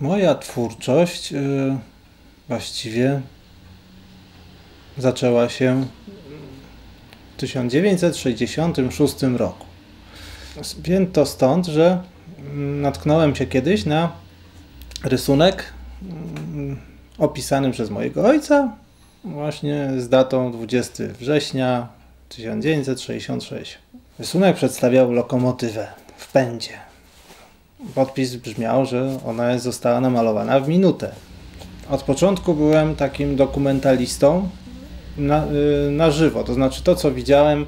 Moja twórczość właściwie zaczęła się w 1966 roku. Wiem to stąd, że natknąłem się kiedyś na rysunek opisany przez mojego ojca właśnie z datą 20 września 1966. Rysunek przedstawiał lokomotywę w pędzie. Podpis brzmiał, że ona została namalowana w minutę. Od początku byłem takim dokumentalistą na żywo, to znaczy to, co widziałem,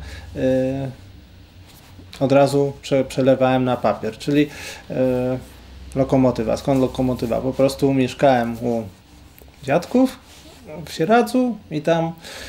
od razu przelewałem na papier, czyli lokomotywa. Skąd lokomotywa? Po prostu mieszkałem u dziadków w Sieradzu i tam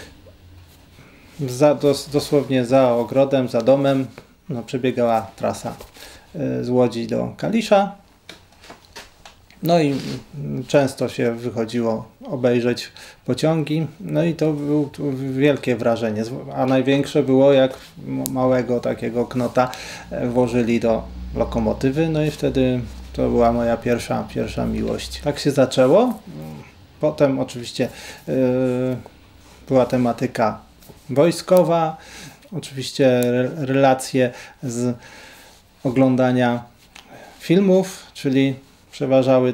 dosłownie za ogrodem, za domem przebiegała trasa z Łodzi do Kalisza. No i często się wychodziło obejrzeć pociągi, no i to było wielkie wrażenie, a największe było, jak małego takiego knota włożyli do lokomotywy, no i wtedy to była moja pierwsza miłość. Tak się zaczęło. Potem oczywiście była tematyka wojskowa, oczywiście relacje z oglądania filmów, czyli przeważały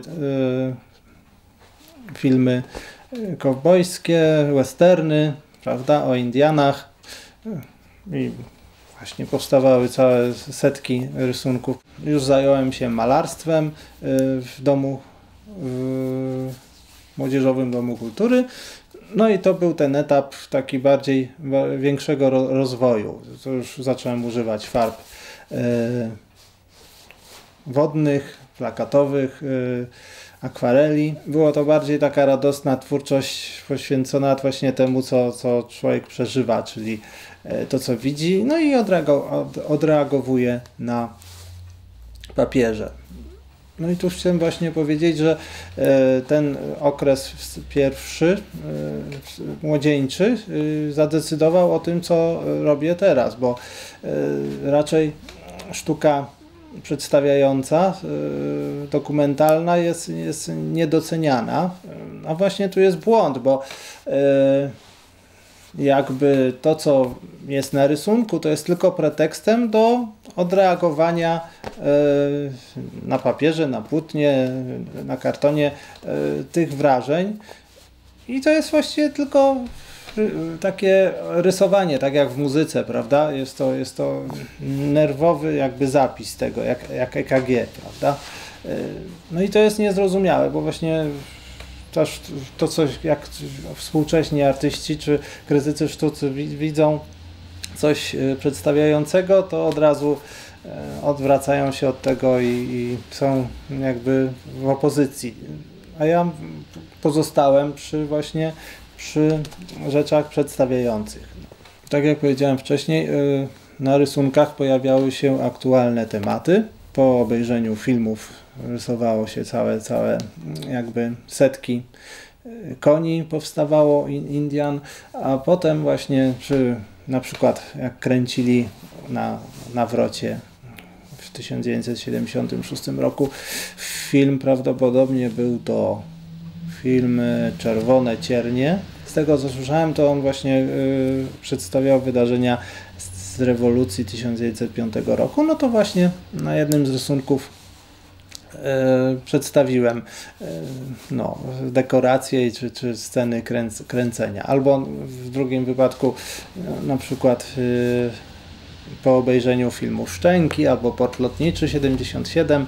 filmy kowbojskie, westerny, prawda, o Indianach i właśnie powstawały całe setki rysunków. Już zająłem się malarstwem w domu, w Młodzieżowym Domu Kultury. No i to był ten etap taki większego rozwoju. To już zacząłem używać farb wodnych, plakatowych, akwareli. Było to bardziej taka radosna twórczość poświęcona właśnie temu, co człowiek przeżywa, czyli to, co widzi, no i odreagowuje na papierze. No i tu chcę właśnie powiedzieć, że ten okres pierwszy, młodzieńczy, zadecydował o tym, co robię teraz, bo raczej sztuka przedstawiająca, dokumentalna jest niedoceniana, a właśnie tu jest błąd, bo jakby to, co jest na rysunku, to jest tylko pretekstem do odreagowania na papierze, na płótnie, na kartonie tych wrażeń i to jest właściwie tylko takie rysowanie, tak jak w muzyce, prawda? Jest to nerwowy jakby zapis tego, jak EKG, prawda? No i to jest niezrozumiałe, bo właśnie to coś, jak współcześni artyści czy krytycy sztucy widzą coś przedstawiającego, to od razu odwracają się od tego i są jakby w opozycji. A ja pozostałem przy rzeczach przedstawiających. Tak jak powiedziałem wcześniej, na rysunkach pojawiały się aktualne tematy. Po obejrzeniu filmów rysowało się całe jakby setki koni powstawało, Indian, a potem właśnie na przykład jak kręcili na Wrocie w 1976 roku film, prawdopodobnie był to film Czerwone Ciernie. Z tego co słyszałem, to on właśnie przedstawiał wydarzenia z rewolucji 1905 roku. No to właśnie na jednym z rysunków przedstawiłem dekoracje czy sceny kręcenia. Albo w drugim wypadku na przykład po obejrzeniu filmu Szczęki albo Port Lotniczy 77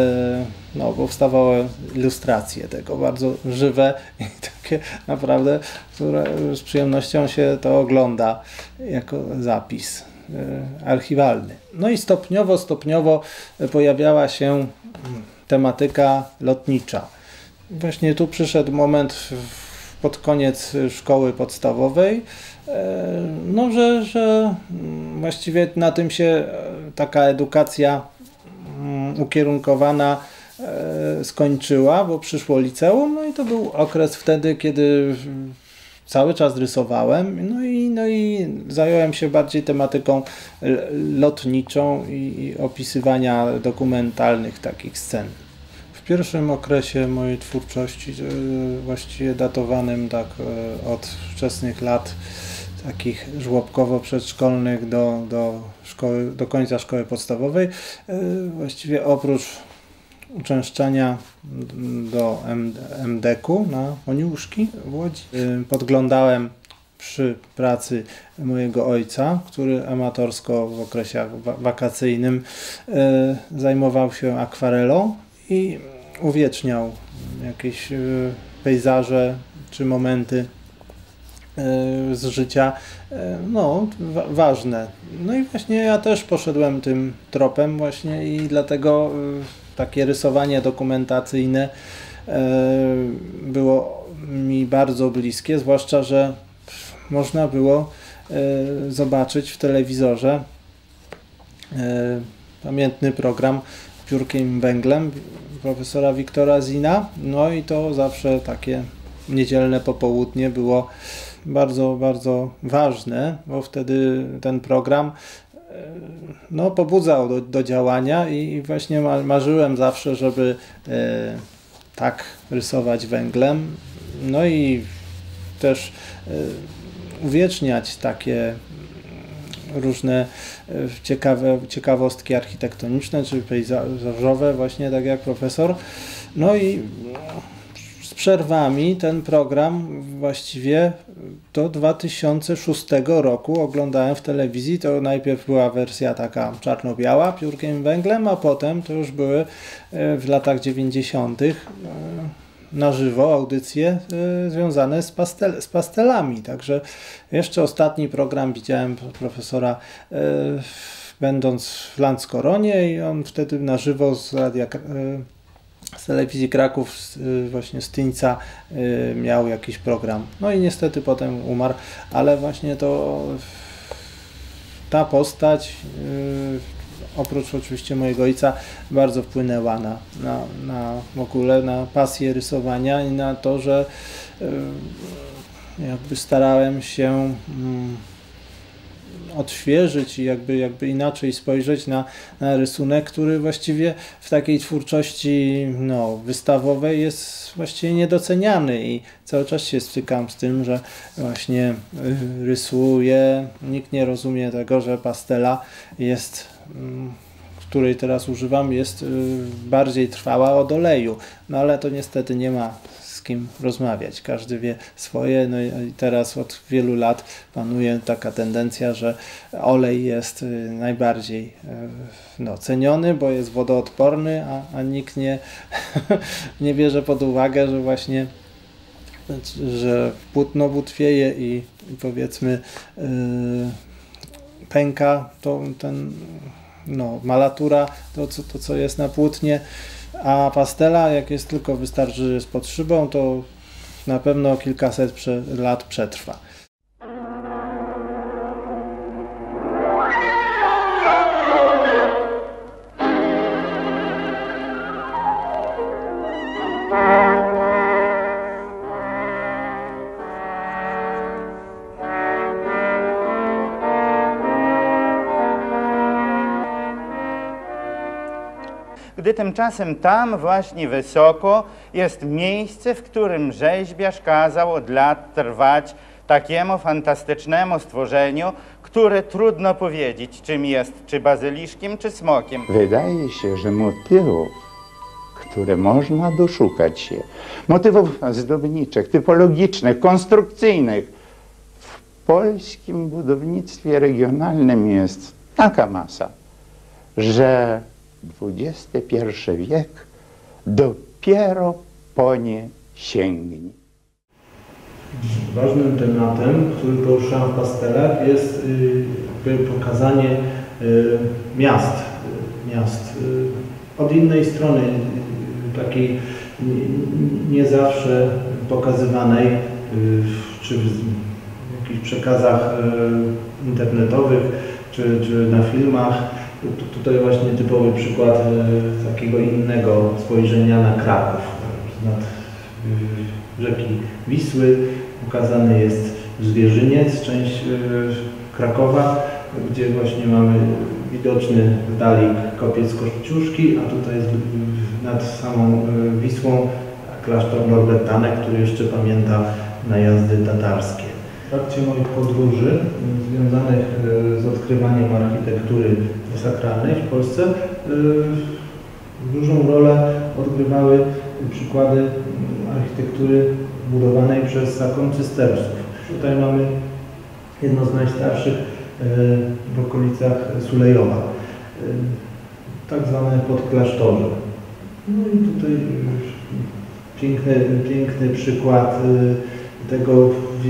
powstawały ilustracje tego, bardzo żywe i takie naprawdę, które z przyjemnością się to ogląda jako zapis archiwalny. No i stopniowo pojawiała się tematyka lotnicza. Właśnie tu przyszedł moment pod koniec szkoły podstawowej, że właściwie na tym się taka edukacja ukierunkowana skończyła, bo przyszło liceum, no i to był okres wtedy, kiedy cały czas rysowałem, no i zająłem się bardziej tematyką lotniczą i opisywania dokumentalnych takich scen. W pierwszym okresie mojej twórczości, właściwie datowanym tak od wczesnych lat takich żłobkowo-przedszkolnych do końca szkoły podstawowej, właściwie oprócz uczęszczania do MDK-u na Moniuszki w Łodzi, podglądałem przy pracy mojego ojca, który amatorsko w okresie wakacyjnym zajmował się akwarelą i uwieczniał jakieś pejzaże czy momenty z życia, no, ważne. No i właśnie ja też poszedłem tym tropem właśnie i dlatego takie rysowanie dokumentacyjne było mi bardzo bliskie, zwłaszcza że można było zobaczyć w telewizorze pamiętny program Piórkiem i Węglem profesora Wiktora Zina. No i to zawsze takie niedzielne popołudnie było bardzo, bardzo ważne, bo wtedy ten program no, pobudzał do działania i właśnie marzyłem zawsze, żeby tak rysować węglem. No i też uwieczniać takie różne ciekawostki architektoniczne czy pejzażowe, właśnie tak jak profesor. No i z przerwami ten program właściwie do 2006 roku oglądałem w telewizji. To najpierw była wersja taka czarno-biała, Piórkiem i Węglem, a potem to już były w latach 90. na żywo audycje związane z pastelami. Także jeszcze ostatni program widziałem profesora będąc w Landskoronie i on wtedy na żywo z telewizji Kraków, właśnie z Tyńca miał jakiś program. No i niestety potem umarł, ale właśnie ta postać oprócz oczywiście mojego ojca bardzo wpłynęła w ogóle na pasję rysowania i na to, że jakby starałem się odświeżyć i jakby inaczej spojrzeć na rysunek, który właściwie w takiej twórczości no, wystawowej jest właściwie niedoceniany i cały czas się stykam z tym, że właśnie rysuję, nikt nie rozumie tego, że pastela jest, której teraz używam, jest bardziej trwała od oleju, no ale to niestety nie ma z kim rozmawiać, każdy wie swoje, no i teraz od wielu lat panuje taka tendencja, że olej jest najbardziej ceniony, bo jest wodoodporny, a nikt nie bierze pod uwagę, że właśnie że płótno butwieje i powiedzmy pęka malatura, to co jest na płótnie, a pastela, jak jest tylko wystarczy, że jest pod szybą, to na pewno kilkaset lat przetrwa. Gdy tymczasem tam właśnie wysoko jest miejsce, w którym rzeźbiarz kazał od lat trwać takiemu fantastycznemu stworzeniu, które trudno powiedzieć, czym jest, czy bazyliszkiem, czy smokiem. Wydaje się, że motywów, które można doszukać się, motywów zdobniczych, typologicznych, konstrukcyjnych, w polskim budownictwie regionalnym jest taka masa, że XXI wiek dopiero po nie sięgnie. Ważnym tematem, który poruszałem w pastelach, jest pokazanie miast od innej strony, takiej nie zawsze pokazywanej, czy w jakichś przekazach internetowych, czy na filmach. Tutaj właśnie typowy przykład takiego innego spojrzenia na Kraków. Nad rzeki Wisły ukazany jest Zwierzyniec, część Krakowa, gdzie właśnie mamy widoczny w dali kopiec Kościuszki, a tutaj jest nad samą Wisłą klasztor Norbertanek, który jeszcze pamięta najazdy tatarskie. W trakcie moich podróży związanych z odkrywaniem architektury sakralnej w Polsce dużą rolę odgrywały przykłady architektury budowanej przez zakon cystersów. Tutaj mamy jedno z najstarszych w okolicach Sulejowa, tak zwane podklasztorze. No i tutaj piękny przykład tego,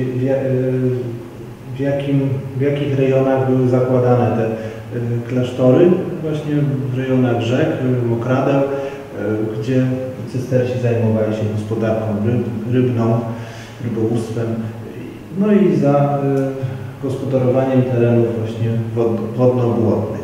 w jakich rejonach były zakładane te klasztory, właśnie w rejonach rzek, mokradeł, gdzie cystersi zajmowali się gospodarką rybną, rybołówstwem, no i za gospodarowaniem terenów właśnie wodno-błotnych.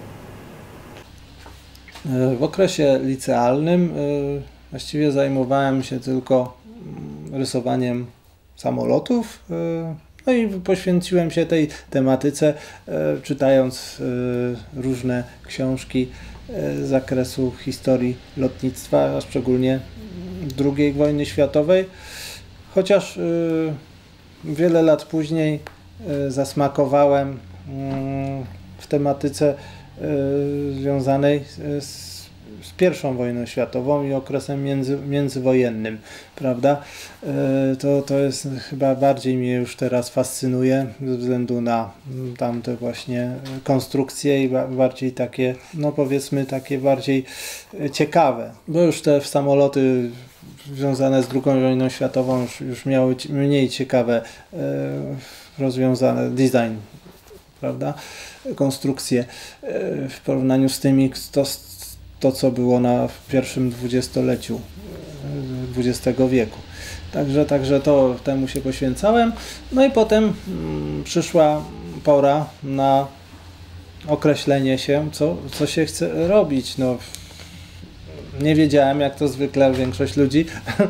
W okresie licealnym właściwie zajmowałem się tylko rysowaniem samolotów, no i poświęciłem się tej tematyce, czytając różne książki z zakresu historii lotnictwa, a szczególnie II wojny światowej, chociaż wiele lat później zasmakowałem w tematyce związanej z I wojną światową i okresem międzywojennym, prawda? To jest chyba bardziej mnie już teraz fascynuje ze względu na tamte właśnie konstrukcje i bardziej takie, no powiedzmy takie bardziej ciekawe, bo już te samoloty związane z II wojną światową już miały mniej ciekawe rozwiązane design, prawda? Konstrukcje w porównaniu z tymi, to co było w pierwszym dwudziestoleciu XX wieku. Także to temu się poświęcałem. No i potem przyszła pora na określenie się, co się chce robić. No, nie wiedziałem, jak to zwykle większość ludzi,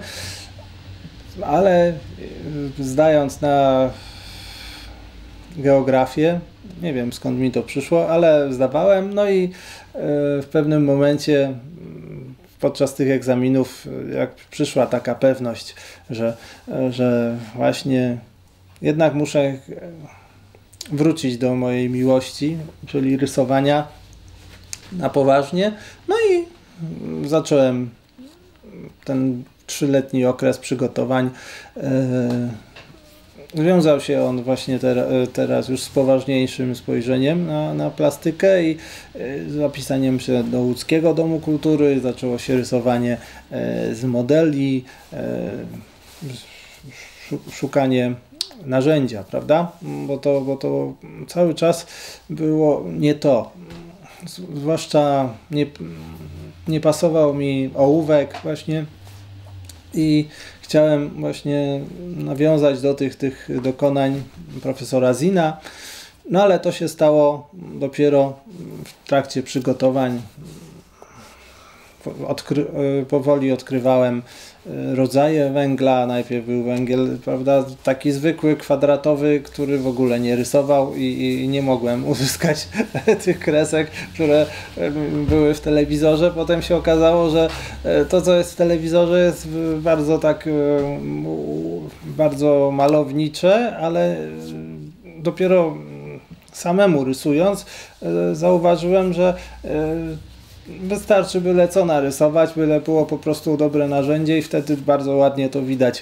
ale zdając na geografię, nie wiem skąd mi to przyszło, ale zdawałem, no i w pewnym momencie podczas tych egzaminów, jak przyszła taka pewność, że właśnie jednak muszę wrócić do mojej miłości, czyli rysowania na poważnie, no i zacząłem ten 3-letni okres przygotowań. Wiązał się on właśnie teraz już z poważniejszym spojrzeniem na plastykę i zapisaniem się do Łódzkiego Domu Kultury. Zaczęło się rysowanie z modeli, szukanie narzędzia, prawda? Bo to cały czas było nie to. Zwłaszcza nie pasował mi ołówek właśnie i chciałem właśnie nawiązać do tych dokonań profesora Zina, no ale to się stało dopiero w trakcie przygotowań. Powoli odkrywałem rodzaje węgla. Najpierw był węgiel, prawda, taki zwykły, kwadratowy, który w ogóle nie rysował i nie mogłem uzyskać tych kresek, które były w telewizorze. Potem się okazało, że to, co jest w telewizorze, jest bardzo malownicze, ale dopiero samemu rysując zauważyłem, że wystarczy byle co narysować, byle było po prostu dobre narzędzie i wtedy bardzo ładnie to widać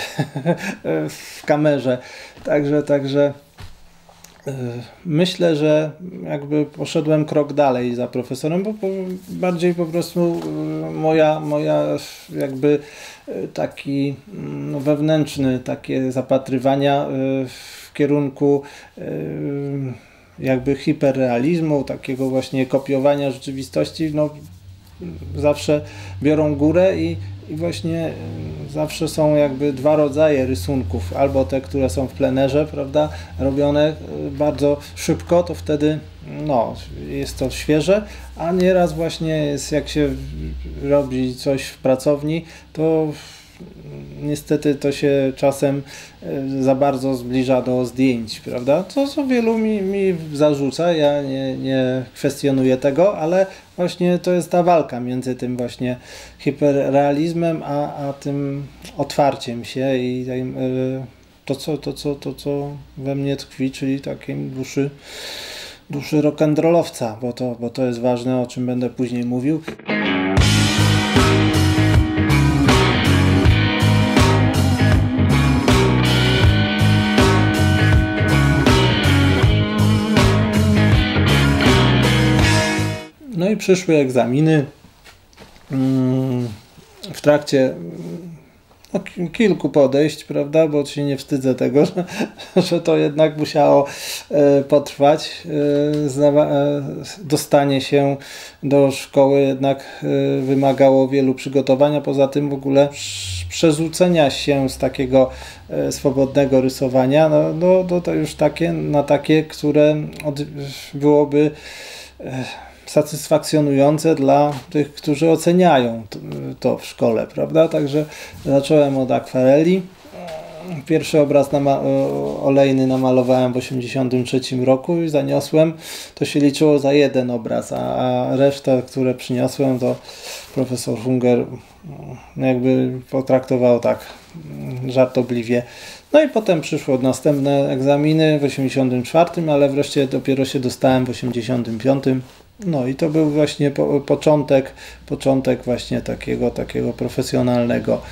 w kamerze. Także myślę, że jakby poszedłem krok dalej za profesorem, bo bardziej po prostu moja jakby taki wewnętrzny takie zapatrywania w kierunku jakby hiperrealizmu, takiego właśnie kopiowania rzeczywistości, no zawsze biorą górę i właśnie zawsze są jakby dwa rodzaje rysunków, albo te, które są w plenerze, prawda, robione bardzo szybko, to wtedy no, jest to świeże, a nieraz właśnie jest, jak się robi coś w pracowni, to niestety to się czasem za bardzo zbliża do zdjęć, prawda? Co wielu mi zarzuca, ja nie kwestionuję tego, ale właśnie to jest ta walka między tym właśnie hiperrealizmem, a tym otwarciem się i to, co we mnie tkwi, czyli takim duszy rock'n'rollowca, bo to jest ważne, o czym będę później mówił. No i przyszły egzaminy. W trakcie kilku podejść, prawda, bo się nie wstydzę tego, że to jednak musiało potrwać. Dostanie się do szkoły jednak wymagało wielu przygotowania, poza tym w ogóle przerzucenia się z takiego swobodnego rysowania to już takie, które byłoby satysfakcjonujące dla tych, którzy oceniają to w szkole, prawda? Także zacząłem od akwareli. Pierwszy obraz olejny namalowałem w 1983 roku i zaniosłem. To się liczyło za jeden obraz, a resztę, które przyniosłem, to profesor Hunger jakby potraktował tak żartobliwie. No i potem przyszły następne egzaminy w 1984, ale wreszcie dopiero się dostałem w 1985. No i to był właśnie początek właśnie takiego profesjonalnego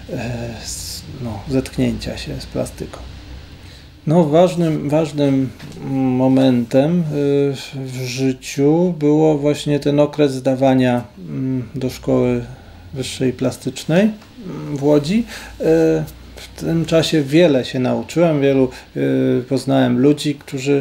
zetknięcia się z plastyką. No ważnym momentem w życiu było właśnie ten okres zdawania do szkoły wyższej plastycznej w Łodzi. W tym czasie wiele się nauczyłem, poznałem ludzi, którzy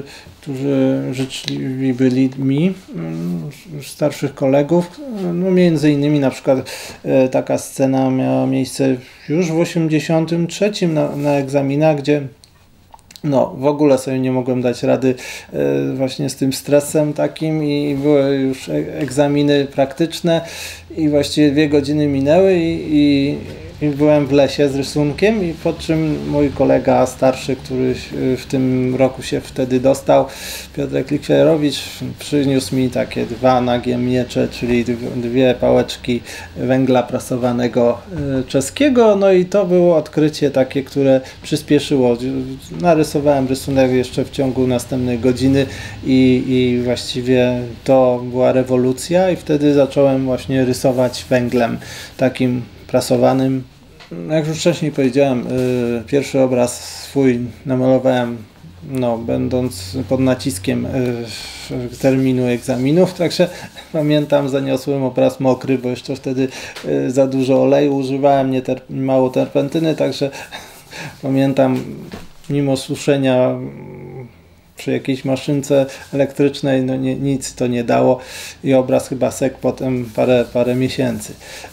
życzliwi byli mi, starszych kolegów. No między innymi na przykład taka scena miała miejsce już w 1983 na egzaminach, gdzie w ogóle sobie nie mogłem dać rady właśnie z tym stresem takim i były już egzaminy praktyczne i właściwie 2 godziny minęły i byłem w lesie z rysunkiem i po czym mój kolega starszy, który w tym roku się wtedy dostał, Piotrek Likwierowicz, przyniósł mi takie 2 nagie miecze, czyli 2 pałeczki węgla prasowanego czeskiego, no i to było odkrycie takie, które przyspieszyło. Narysowałem rysunek jeszcze w ciągu następnej godziny i właściwie to była rewolucja i wtedy zacząłem właśnie rysować węglem takim prasowanym. Jak już wcześniej powiedziałem, pierwszy obraz swój namalowałem będąc pod naciskiem terminu egzaminów, także pamiętam, zaniosłem obraz mokry, bo jeszcze wtedy za dużo oleju używałem, mało terpentyny, także pamiętam, mimo suszenia przy jakiejś maszynce elektrycznej, nic to nie dało i obraz chyba sekł potem parę miesięcy.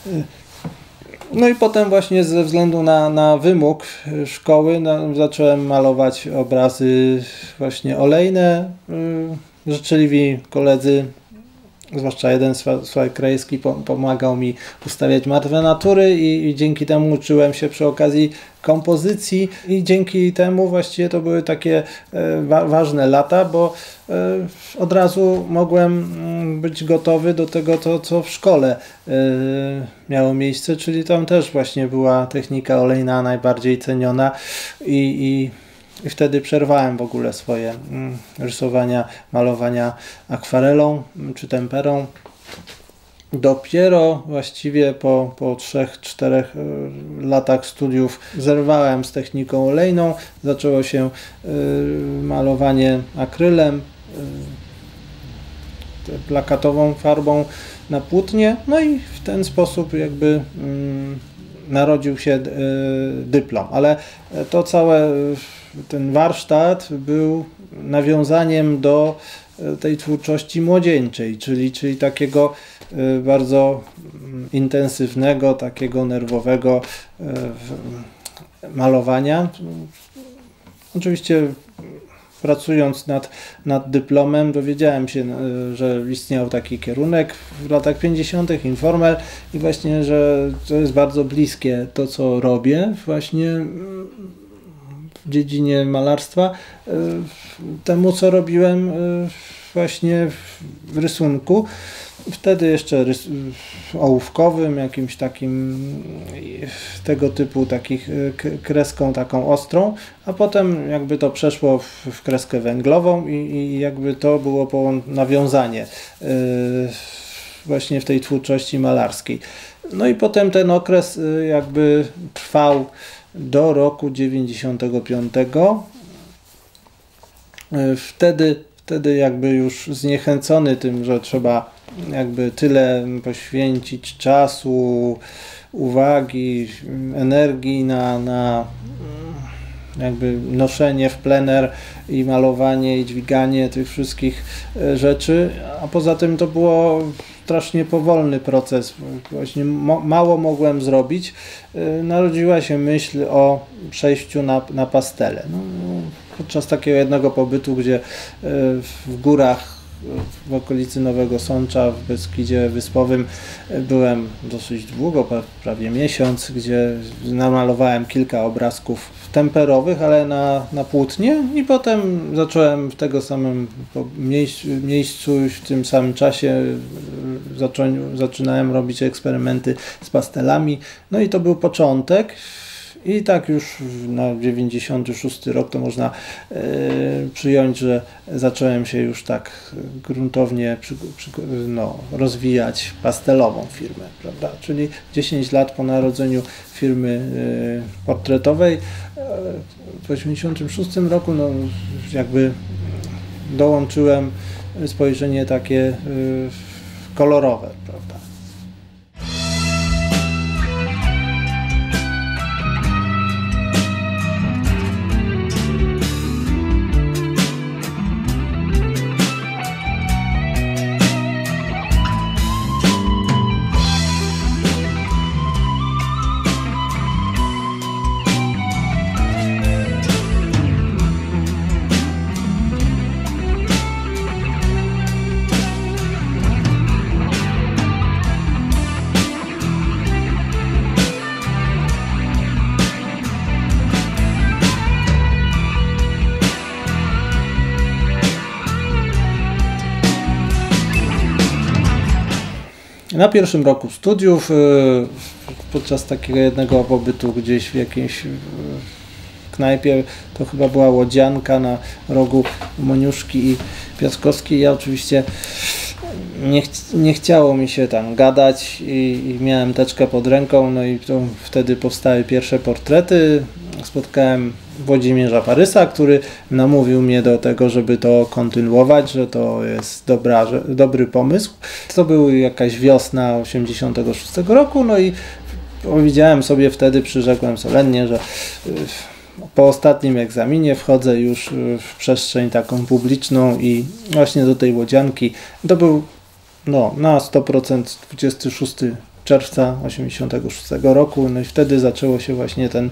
No i potem właśnie ze względu na wymóg szkoły zacząłem malować obrazy właśnie olejne. Życzliwi koledzy, zwłaszcza jeden Sławek Krajewski, pomagał mi ustawiać martwe natury i dzięki temu uczyłem się przy okazji kompozycji i dzięki temu właściwie to były takie ważne lata, bo od razu mogłem być gotowy do tego, co w szkole miało miejsce, czyli tam też właśnie była technika olejna najbardziej ceniona i wtedy przerwałem w ogóle swoje rysowania, malowania akwarelą czy temperą. Dopiero właściwie po 3-4 latach studiów zerwałem z techniką olejną, zaczęło się malowanie akrylem, plakatową farbą na płótnie, no i w ten sposób jakby narodził się dyplom, ale to ten warsztat był nawiązaniem do tej twórczości młodzieńczej, czyli takiego bardzo intensywnego, takiego nerwowego malowania. Oczywiście pracując nad dyplomem dowiedziałem się, że istniał taki kierunek w latach 50. Informel i właśnie, że to jest bardzo bliskie to, co robię właśnie w dziedzinie malarstwa, temu, co robiłem właśnie w rysunku. Wtedy jeszcze ołówkowym, jakimś takim tego typu kreską taką ostrą, a potem jakby to przeszło w kreskę węglową i jakby to było nawiązanie właśnie w tej twórczości malarskiej. No i potem ten okres jakby trwał do roku 95. Wtedy jakby już zniechęcony tym, że trzeba jakby tyle poświęcić czasu, uwagi, energii na jakby noszenie w plener i malowanie i dźwiganie tych wszystkich rzeczy, a poza tym to było strasznie powolny proces, właśnie mało mogłem zrobić. Narodziła się myśl o przejściu na pastele. Podczas takiego jednego pobytu, gdzie w górach w okolicy Nowego Sącza, w Beskidzie Wyspowym byłem dosyć długo, prawie miesiąc, gdzie namalowałem kilka obrazków temperowych, ale na płótnie i potem zacząłem w tego samym miejscu w tym samym czasie zaczynałem robić eksperymenty z pastelami. No i to był początek. I tak już na 96 rok to można przyjąć, że zacząłem się już tak gruntownie rozwijać pastelową firmę, prawda? Czyli 10 lat po narodzeniu firmy portretowej. W 86 roku jakby dołączyłem spojrzenie takie kolorowe, prawda? Na pierwszym roku studiów, podczas takiego jednego pobytu gdzieś w jakiejś knajpie, to chyba była Łodzianka na rogu Moniuszki i Piaskowskiej, ja oczywiście nie chciało mi się tam gadać i miałem teczkę pod ręką, no i to wtedy powstały pierwsze portrety. Spotkałem Włodzimierza Parysa, który namówił mnie do tego, żeby to kontynuować, że to jest dobry pomysł. To była jakaś wiosna 86 roku, no i powiedziałem sobie wtedy, przyrzekłem solennie, że po ostatnim egzaminie wchodzę już w przestrzeń taką publiczną i właśnie do tej Łodzianki. To był na 100% 26 czerwca 86 roku, no i wtedy zaczęło się właśnie ten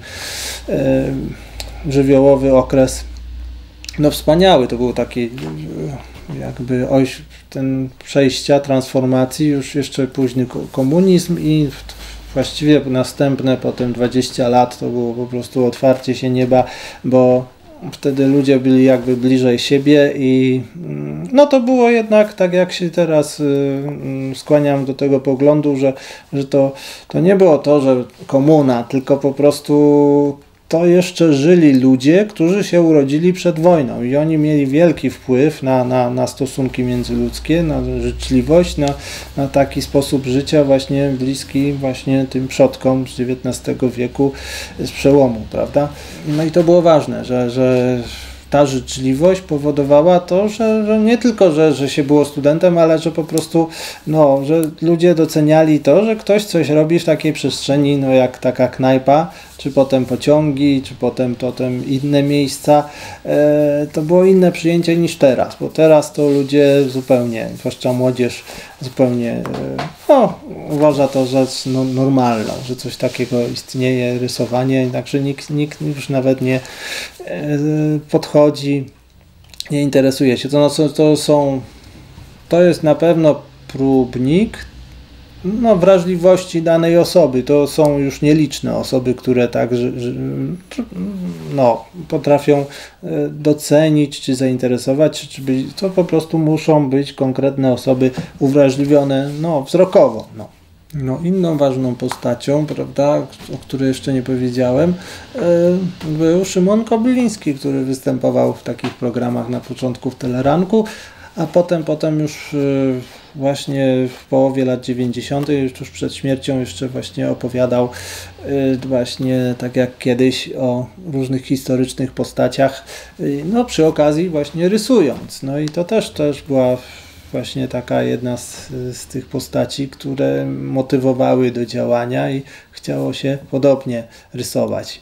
żywiołowy okres, wspaniały, to był taki jakby ten przejścia, transformacji, już jeszcze późny komunizm i właściwie następne potem 20 lat to było po prostu otwarcie się nieba, bo wtedy ludzie byli jakby bliżej siebie i to było jednak, tak jak się teraz skłaniam do tego poglądu, że to nie było to, że komuna, tylko po prostu to jeszcze żyli ludzie, którzy się urodzili przed wojną i oni mieli wielki wpływ na stosunki międzyludzkie, na życzliwość, na taki sposób życia właśnie bliski właśnie tym przodkom z XIX wieku, z przełomu, prawda? No i to było ważne, że ta życzliwość powodowała to, że nie tylko, że się było studentem, ale że po prostu, że ludzie doceniali to, że ktoś coś robi w takiej przestrzeni, jak taka knajpa, czy potem pociągi, czy potem inne miejsca. To było inne przyjęcie niż teraz, bo teraz to ludzie zupełnie, zwłaszcza młodzież, zupełnie uważa to rzecz normalną, że coś takiego istnieje, rysowanie, także nikt już nawet nie podchodzi nie interesuje się. To jest na pewno próbnik wrażliwości danej osoby. To są już nieliczne osoby, które tak potrafią docenić, czy zainteresować, to po prostu muszą być konkretne osoby uwrażliwione wzrokowo. Inną ważną postacią, prawda, o której jeszcze nie powiedziałem, był Szymon Kobyliński, który występował w takich programach na początku w Teleranku, a potem już właśnie w połowie lat 90., tuż przed śmiercią, jeszcze właśnie opowiadał właśnie tak jak kiedyś o różnych historycznych postaciach, przy okazji właśnie rysując. I to też była właśnie taka jedna z tych postaci, które motywowały do działania i chciało się podobnie rysować.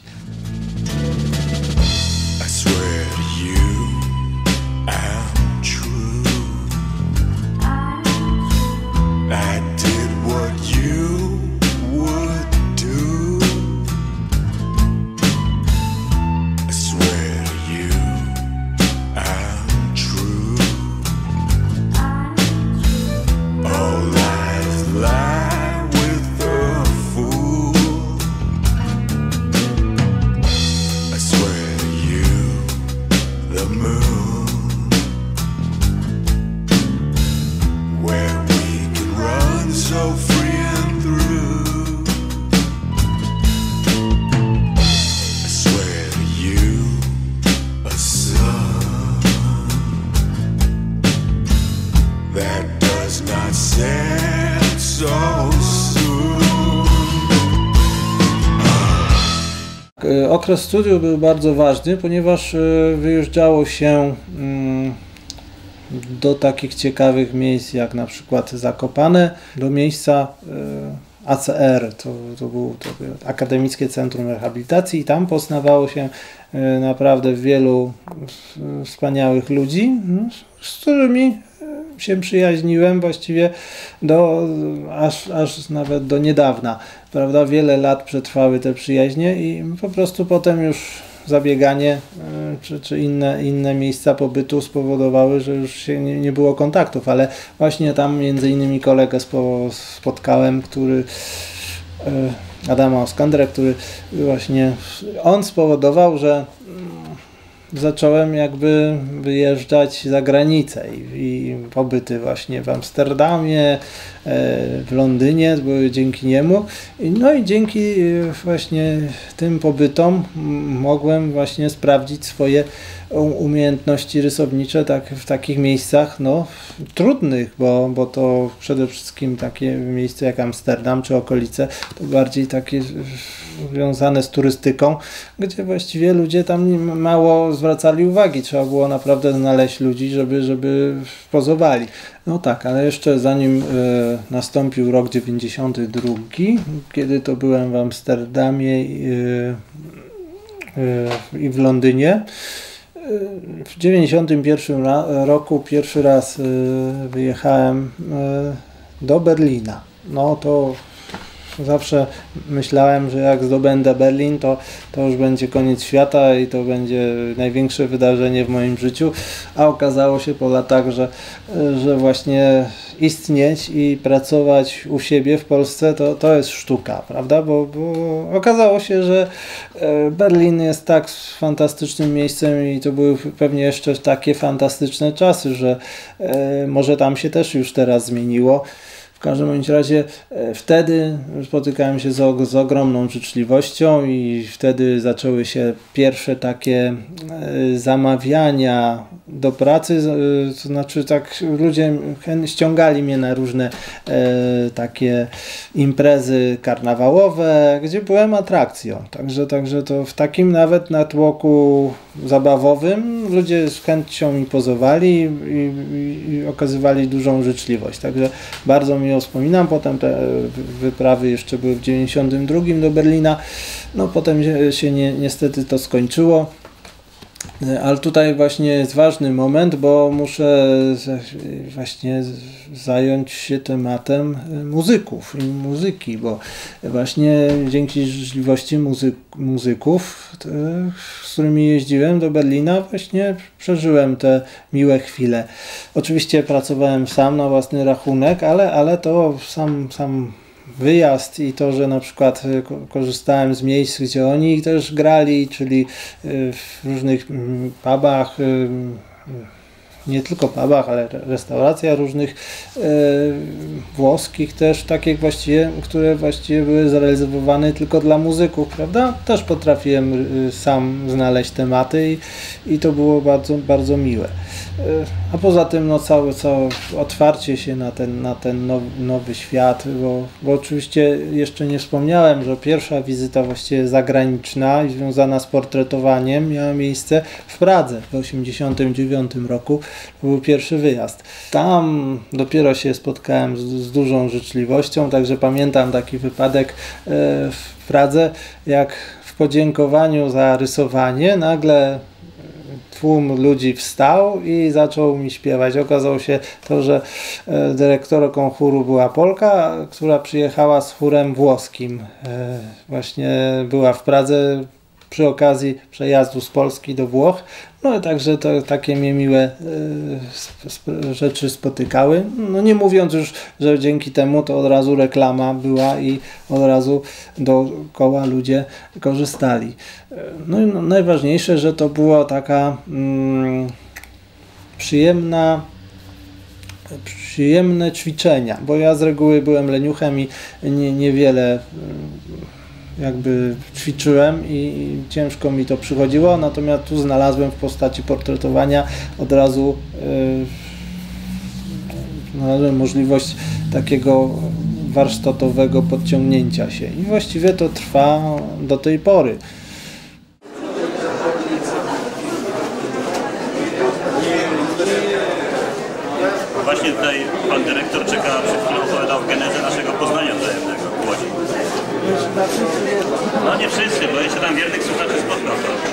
Okres studiów był bardzo ważny, ponieważ wyjeżdżało się do takich ciekawych miejsc jak na przykład Zakopane, do miejsca ACR, to było Akademickie Centrum Rehabilitacji, i tam poznawało się naprawdę wielu wspaniałych ludzi, z którymi się przyjaźniłem właściwie aż nawet do niedawna, prawda? Wiele lat przetrwały te przyjaźnie i po prostu potem już zabieganie czy inne miejsca pobytu spowodowały, że już się nie było kontaktów, ale właśnie tam między innymi kolegę spotkałem, Adama Oskandrę, który właśnie on spowodował, że zacząłem jakby wyjeżdżać za granicę i pobyty właśnie w Amsterdamie, w Londynie były dzięki niemu. I dzięki właśnie tym pobytom mogłem właśnie sprawdzić swoje umiejętności rysownicze w takich miejscach trudnych, bo to przede wszystkim takie miejsce jak Amsterdam czy okolice, to bardziej takie związane z turystyką, gdzie właściwie ludzie tam mało zwracali uwagi. Trzeba było naprawdę znaleźć ludzi, żeby pozowali. Ale jeszcze zanim nastąpił rok 92, kiedy to byłem w Amsterdamie i w Londynie, w 1991 roku pierwszy raz wyjechałem do Berlina. To zawsze myślałem, że jak zdobędę Berlin, to już będzie koniec świata i to będzie największe wydarzenie w moim życiu, a okazało się po latach, że właśnie istnieć i pracować u siebie w Polsce to jest sztuka, prawda? Bo okazało się, że Berlin jest tak fantastycznym miejscem i to były pewnie jeszcze takie fantastyczne czasy, że może tam się też już teraz zmieniło. W każdym bądź razie wtedy spotykałem się z ogromną życzliwością i wtedy zaczęły się pierwsze takie zamawiania do pracy, to znaczy tak ludzie ściągali mnie na różne takie imprezy karnawałowe, gdzie byłem atrakcją. Także to w takim nawet natłoku zabawowym ludzie z chęcią mi pozowali i okazywali dużą życzliwość. Także bardzo miło wspominam. Potem te wyprawy jeszcze były w 92 do Berlina. Potem się niestety to skończyło. Ale tutaj właśnie jest ważny moment, bo muszę właśnie zająć się tematem muzyków i muzyki, bo właśnie dzięki życzliwości muzyków, z którymi jeździłem do Berlina, właśnie przeżyłem te miłe chwile. Oczywiście pracowałem sam na własny rachunek, ale to sam wyjazd i to, że na przykład korzystałem z miejsc, gdzie oni też grali, czyli w różnych pubach, nie tylko pubach, ale restauracjach różnych włoskich też, takie właściwie, które właściwie były zrealizowane tylko dla muzyków, prawda? Też potrafiłem sam znaleźć tematy i to było bardzo, bardzo miłe. A poza tym no, całe otwarcie się na ten nowy świat, bo oczywiście jeszcze nie wspomniałem, że pierwsza wizyta właściwie zagraniczna i związana z portretowaniem miała miejsce w Pradze w 1989 roku. To był pierwszy wyjazd. Tam dopiero się spotkałem z dużą życzliwością, także pamiętam taki wypadek w Pradze, jak w podziękowaniu za rysowanie nagle tłum ludzi wstał i zaczął mi śpiewać. Okazało się to, że dyrektorką chóru była Polka, która przyjechała z chórem włoskim. Właśnie była w Pradze przy okazji przejazdu z Polski do Włoch. No także to takie mnie miłe rzeczy spotykały. No nie mówiąc już, że dzięki temu to od razu reklama była i od razu dookoła ludzie korzystali. No i najważniejsze, że to była taka przyjemne ćwiczenia, bo ja z reguły byłem leniuchem i niewiele jakby ćwiczyłem i ciężko mi to przychodziło, natomiast tu znalazłem w postaci portretowania od razu znalazłem możliwość takiego warsztatowego podciągnięcia się i właściwie to trwa do tej pory. Właśnie tutaj pan dyrektor czeka, przed chwilą opowiadał genezę naszego poznania wzajemnego w Łodzi. No nie wszyscy, bo jeszcze tam wiernych słuchaczy spotkał.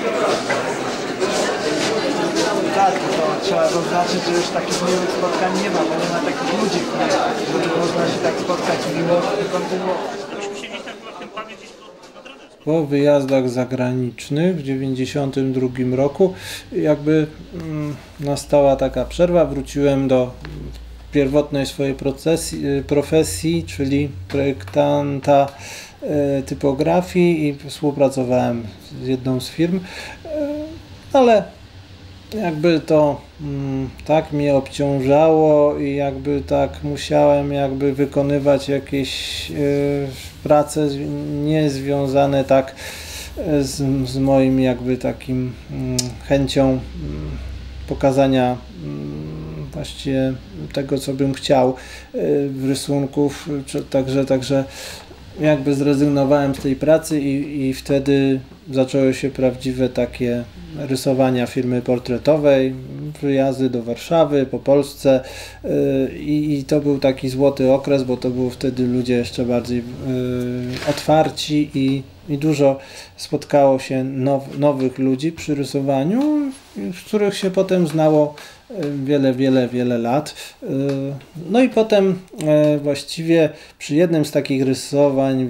Tak, to trzeba zaznaczyć, że już takich miłych spotkań nie ma, bo nie ma takich ludzi, których można się tak spotkać miło i kontynuować. Myśmy się gdzieś tam w tym pubie gdzieś nad ranem. Po wyjazdach zagranicznych w 1992 roku jakby nastała taka przerwa, wróciłem do pierwotnej swojej profesji, czyli projektanta typografii i współpracowałem z jedną z firm, ale jakby to tak mnie obciążało i jakby tak musiałem jakby wykonywać jakieś prace niezwiązane tak z moim jakby takim chęcią pokazania właściwie tego, co bym chciał rysunków, także jakby zrezygnowałem z tej pracy i wtedy zaczęły się prawdziwe takie rysowania firmy portretowej, wyjazdy do Warszawy, po Polsce i to był taki złoty okres, bo to było wtedy ludzie jeszcze bardziej otwarci i dużo spotkało się nowych ludzi przy rysowaniu, z których się potem znało wiele lat. No i potem właściwie przy jednym z takich rysowań w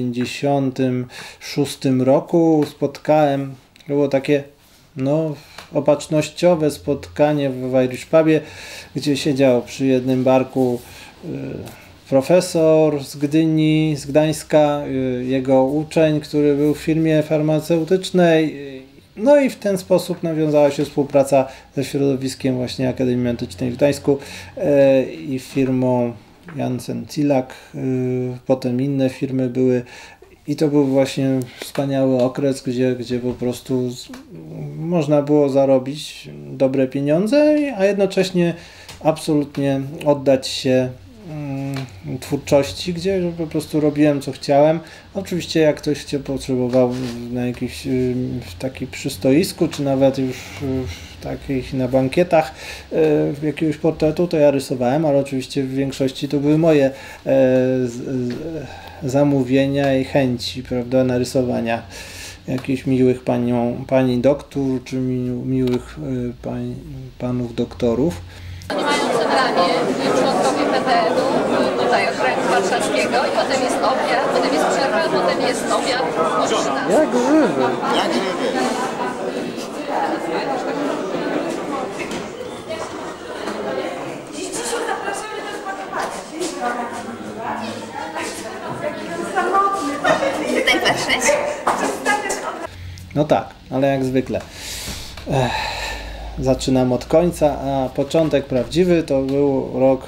1996 roku spotkałem, było takie opatrznościowe spotkanie w Irish Pubie, gdzie siedział przy jednym barku profesor z Gdyni, z Gdańska, jego uczeń, który był w firmie farmaceutycznej. No i w ten sposób nawiązała się współpraca ze środowiskiem właśnie Akademii Medycznej w Gdańsku i firmą Janssen-Cilag. Potem inne firmy były i to był właśnie wspaniały okres, gdzie po prostu można było zarobić dobre pieniądze, a jednocześnie absolutnie oddać się twórczości, gdzie po prostu robiłem co chciałem. Oczywiście jak ktoś cię potrzebował na jakimś takim przystoisku, czy nawet już w takich na bankietach jakiegoś portretu, to ja rysowałem, ale oczywiście w większości to były moje zamówienia i chęci, prawda, narysowania. jakichś miłych pani doktor, czy miłych panów doktorów. Oni mają zebranie, członkowie PTN-u, tutaj okręgu warszawskiego i potem jest obiad, potem jest przerwa, potem jest obiad o 13. Jak żywy. Jak żywy. Tutaj patrzeć? No tak, ale jak zwykle. Zaczynam od końca, a początek prawdziwy to był rok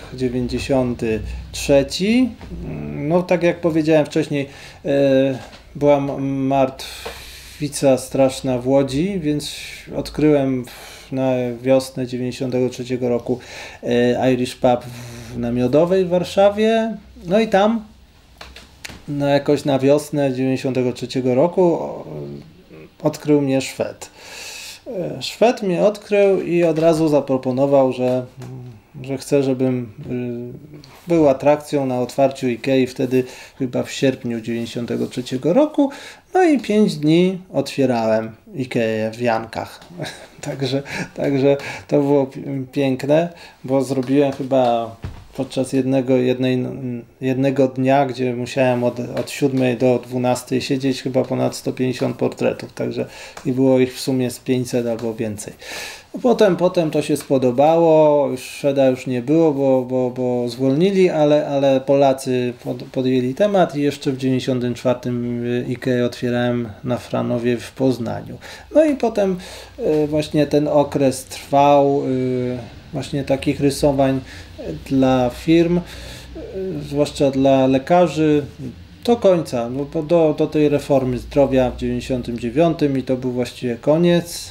93. No tak jak powiedziałem wcześniej, była martwica straszna w Łodzi, więc odkryłem na wiosnę 93 roku Irish Pub na Miodowej w Warszawie. No i tam jakoś na wiosnę 93 roku odkrył mnie Szwed. Szwed mnie odkrył i od razu zaproponował, że chce, żebym był atrakcją na otwarciu Ikei wtedy chyba w sierpniu 93 roku. No i 5 dni otwierałem Ikeę w Jankach. Także to było piękne, bo zrobiłem chyba podczas jednego dnia, gdzie musiałem od 7 do 12 siedzieć, chyba ponad 150 portretów, także i było ich w sumie z 500 albo więcej. Potem to się spodobało, Szweda już nie było, bo zwolnili, ale Polacy podjęli temat i jeszcze w 94 Ikeę otwierałem na Franowie w Poznaniu. No i potem właśnie ten okres trwał, właśnie takich rysowań dla firm, zwłaszcza dla lekarzy, do końca, do tej reformy zdrowia w 99 i to był właściwie koniec.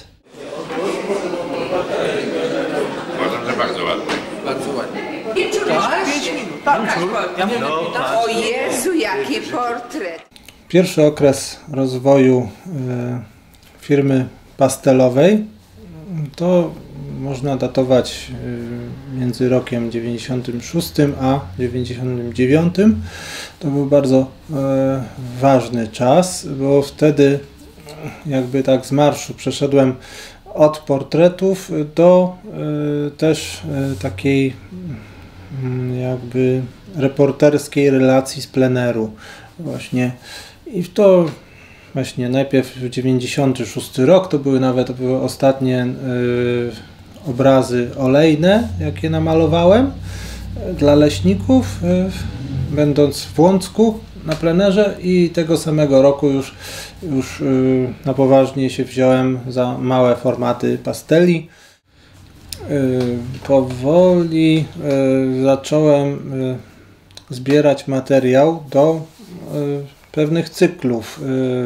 Uważam, że bardzo ładny. Bardzo ładnie. 5 minut. Tak. O Jezu, jaki portret! Pierwszy okres rozwoju firmy pastelowej to można datować między rokiem 96 a 99. To był bardzo ważny czas, bo wtedy jakby tak z marszu przeszedłem od portretów do też takiej jakby reporterskiej relacji z pleneru właśnie. I to właśnie najpierw 96 rok, to były ostatnie obrazy olejne, jakie namalowałem dla leśników, będąc w Łącku na plenerze, i tego samego roku już na poważnie się wziąłem za małe formaty pasteli. Powoli zacząłem zbierać materiał do pewnych cyklów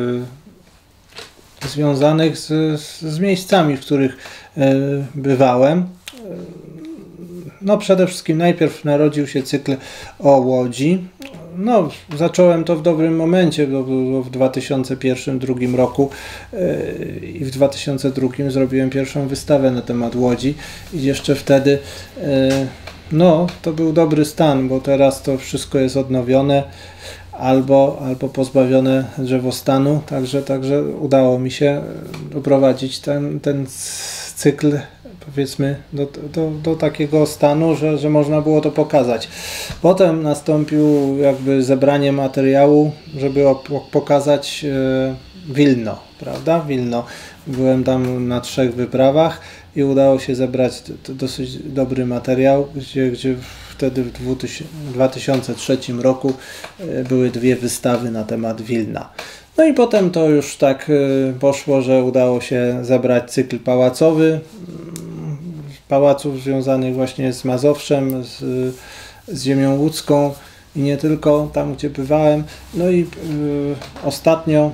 związanych z miejscami, w których bywałem. No przede wszystkim najpierw narodził się cykl o Łodzi. No, zacząłem to w dobrym momencie, bo było w 2001-2002 roku i w 2002 zrobiłem pierwszą wystawę na temat Łodzi i jeszcze wtedy no, to był dobry stan, bo teraz to wszystko jest odnowione albo pozbawione drzewostanu, także udało mi się doprowadzić ten cykl, powiedzmy, do takiego stanu, że można było to pokazać. Potem nastąpił jakby zebranie materiału, żeby pokazać Wilno, prawda? Wilno. Byłem tam na 3 wyprawach i udało się zebrać dosyć dobry materiał, gdzie wtedy w 2003 roku były 2 wystawy na temat Wilna. No i potem to już tak poszło, że udało się zebrać cykl pałacowy, pałaców związanych właśnie z Mazowszem, z ziemią łódzką i nie tylko, tam gdzie bywałem. No i ostatnio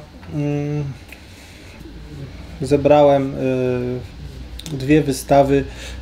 zebrałem 2 wystawy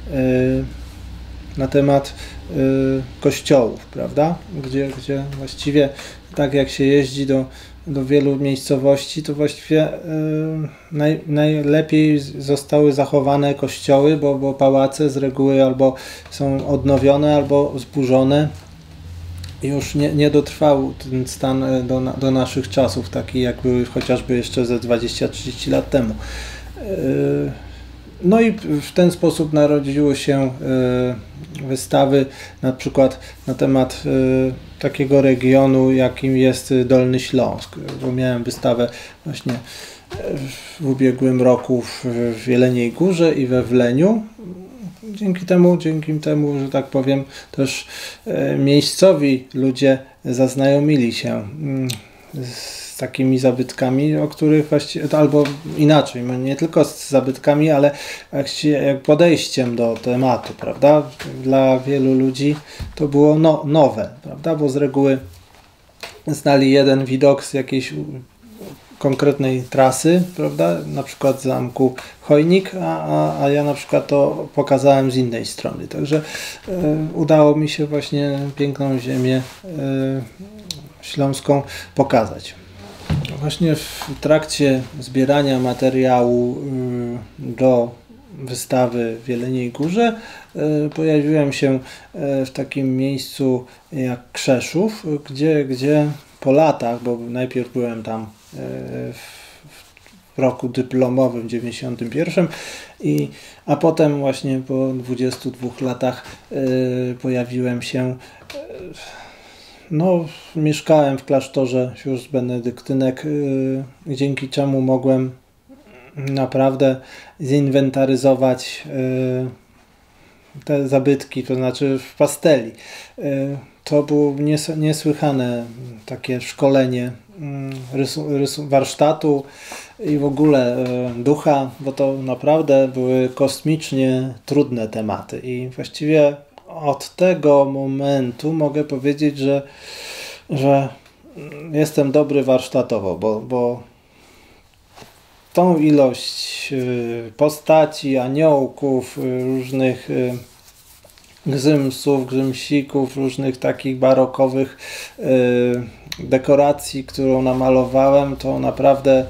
na temat kościołów, prawda? Gdzie właściwie tak jak się jeździ do wielu miejscowości, to właściwie najlepiej zostały zachowane kościoły, bo pałace z reguły albo są odnowione, albo zburzone już nie dotrwał ten stan do naszych czasów, taki jak były chociażby jeszcze ze 20-30 lat temu. No i w ten sposób narodziły się wystawy na przykład na temat takiego regionu, jakim jest Dolny Śląsk, bo miałem wystawę właśnie w ubiegłym roku w Jeleniej Górze i we Wleniu. Dzięki temu, że tak powiem, też miejscowi ludzie zaznajomili się z takimi zabytkami, o których właściwie, albo inaczej, nie tylko z zabytkami, ale jak podejściem do tematu, prawda? Dla wielu ludzi to było nowe, prawda? Bo z reguły znali jeden widok z jakiejś konkretnej trasy, prawda? Na przykład zamku Chojnik, a ja na przykład to pokazałem z innej strony. Także udało mi się właśnie piękną ziemię śląską pokazać. Właśnie w trakcie zbierania materiału do wystawy w Jeleniej Górze pojawiłem się w takim miejscu jak Krzeszów, gdzie po latach, bo najpierw byłem tam w roku dyplomowym 91, a potem właśnie po 22 latach pojawiłem się, mieszkałem w klasztorze sióstr benedyktynek, dzięki czemu mogłem naprawdę zinwentaryzować te zabytki, to znaczy w pasteli. To było niesłychane takie szkolenie warsztatu i w ogóle ducha, bo to naprawdę były kosmicznie trudne tematy i właściwie od tego momentu mogę powiedzieć, że jestem dobry warsztatowo, bo tą ilość postaci, aniołków, różnych gzymsów, gzymsików, różnych takich barokowych dekoracji, którą namalowałem, to naprawdę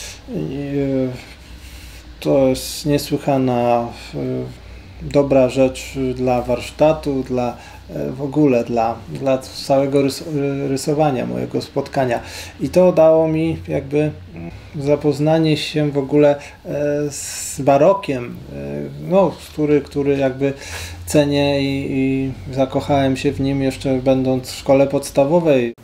to jest niesłychana dobra rzecz dla warsztatu, w ogóle dla całego rysowania mojego spotkania. I to dało mi jakby zapoznanie się w ogóle z barokiem, który jakby cenię i zakochałem się w nim jeszcze będąc w szkole podstawowej.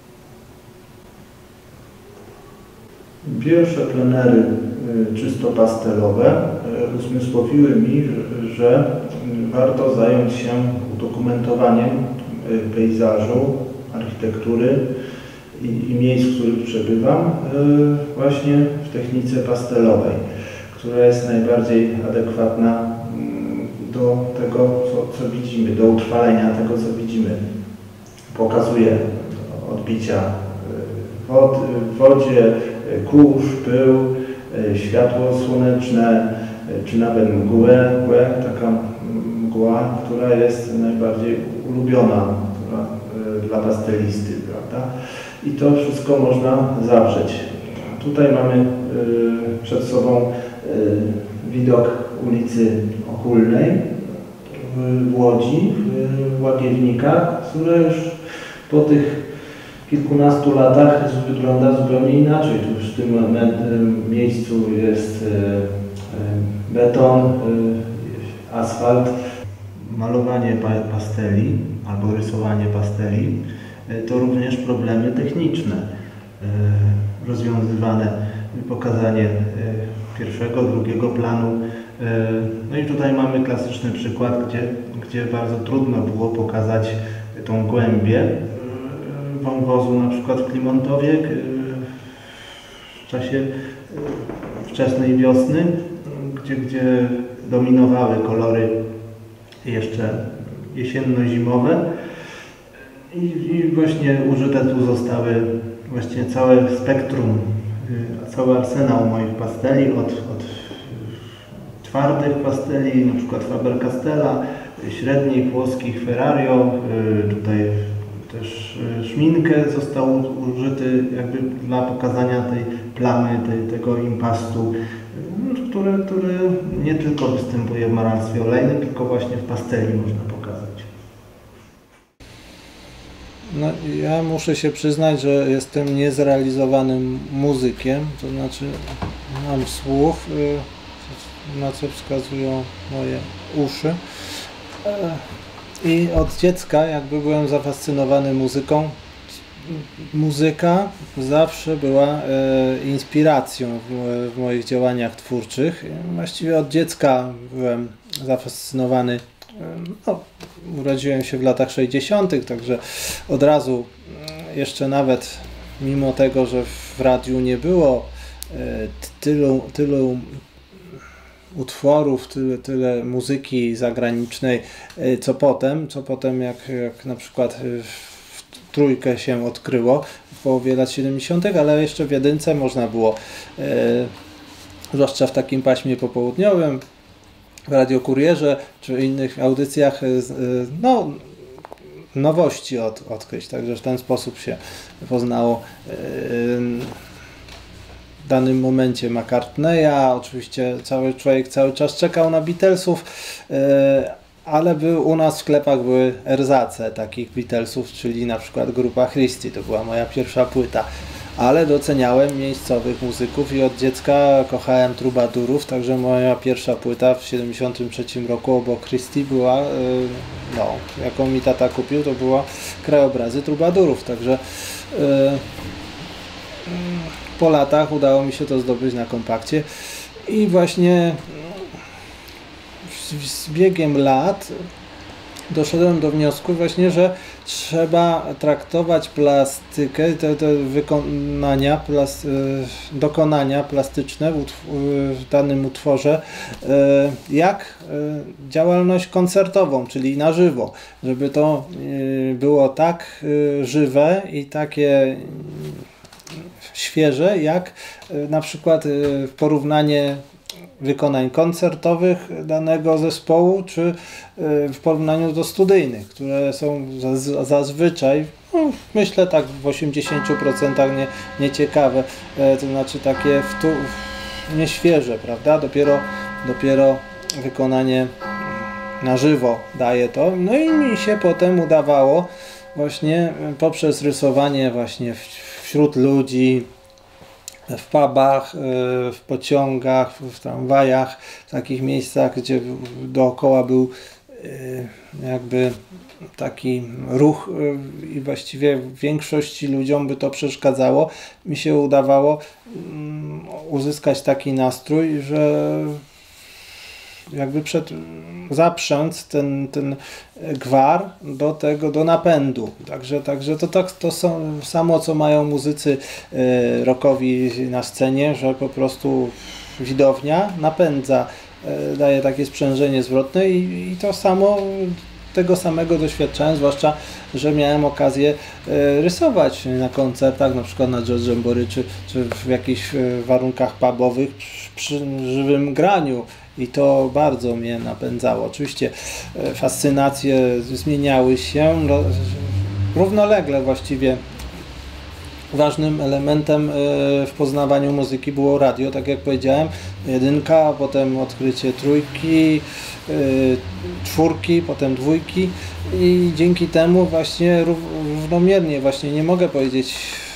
Pierwsze plenery czysto pastelowe uzmysłowiły mi, że warto zająć się udokumentowaniem pejzażu, architektury i miejsc, w których przebywam, właśnie w technice pastelowej, która jest najbardziej adekwatna do tego, co widzimy, do utrwalenia tego, co widzimy. Pokazuje odbicia w wodzie, kurz, pył, światło słoneczne, czy nawet mgłę, taka mgła, która jest najbardziej ulubiona dla pastelisty, prawda? I to wszystko można zawrzeć. Tutaj mamy przed sobą widok ulicy Okulnej w Łodzi, w Łagiewnikach, która już po tych kilkunastu latach wygląda zupełnie inaczej. Tu już w tym miejscu jest beton, asfalt. Malowanie pasteli albo rysowanie pasteli to również problemy techniczne rozwiązywane, pokazanie pierwszego, drugiego planu. No i tutaj mamy klasyczny przykład, gdzie bardzo trudno było pokazać tą głębię wąwozu, na przykład w Klimontowie w czasie wczesnej wiosny, gdzie dominowały kolory jeszcze jesienno-zimowe i właśnie użyte tu zostały właśnie całe spektrum, cały arsenał moich pasteli, od twardych pasteli, na przykład Faber-Castella, średnich włoskich Ferrario, tutaj też szminkę został użyty jakby dla pokazania tej plamy, tego impastu, który nie tylko występuje w malarstwie olejnym, tylko właśnie w pasteli można pokazać. No, ja muszę się przyznać, że jestem niezrealizowanym muzykiem, to znaczy mam słuch, na co wskazują moje uszy. I od dziecka jakby byłem zafascynowany muzyką. Muzyka zawsze była inspiracją w moich działaniach twórczych. Właściwie od dziecka byłem zafascynowany. No, urodziłem się w latach 60., także od razu, jeszcze nawet mimo tego, że w radiu nie było tylu utworów, tyle muzyki zagranicznej, co potem jak na przykład w trójkę się odkryło w połowie lat 70., ale jeszcze w jedynce można było, zwłaszcza w takim paśmie popołudniowym, w Radio Kurierze czy innych audycjach, no, nowości odkryć. Także w ten sposób się poznało w danym momencie McCartneya. Oczywiście człowiek cały czas czekał na Beatlesów, ale u nas w sklepach były erzace takich Beatlesów, czyli na przykład grupa Christie. To była moja pierwsza płyta. Ale doceniałem miejscowych muzyków i od dziecka kochałem trubadurów, także moja pierwsza płyta w 1973 roku obok Christie była, jaką mi tata kupił, to była Krajobrazy trubadurów, także po latach udało mi się to zdobyć na kompakcie i właśnie z biegiem lat doszedłem do wniosku właśnie, że trzeba traktować plastykę, te dokonania plastyczne w danym utworze jak działalność koncertową, czyli na żywo, żeby to było tak żywe i takie świeże, jak na przykład porównanie wykonań koncertowych danego zespołu, czy w porównaniu do studyjnych, które są zazwyczaj, myślę tak w 80% nieciekawe, to znaczy takie nieświeże, prawda? Dopiero wykonanie na żywo daje to. No i mi się potem udawało właśnie poprzez rysowanie właśnie wśród ludzi, w pubach, w pociągach, w tramwajach, w takich miejscach, gdzie dookoła był jakby taki ruch i właściwie większości ludziom by to przeszkadzało. Mi się udawało uzyskać taki nastrój, że jakby zaprząc ten gwar do napędu. Także to są samo, co mają muzycy rockowi na scenie, że po prostu widownia napędza, daje takie sprzężenie zwrotne i to samo, tego samego doświadczałem, zwłaszcza, że miałem okazję rysować na koncertach, na przykład na Jazz Jamboree, czy w jakichś warunkach pubowych przy żywym graniu. I to bardzo mnie napędzało. Oczywiście fascynacje zmieniały się równolegle właściwie. Ważnym elementem w poznawaniu muzyki było radio, tak jak powiedziałem, jedynka, a potem odkrycie trójki, czwórki, potem dwójki i dzięki temu właśnie równomiernie, właśnie nie mogę powiedzieć,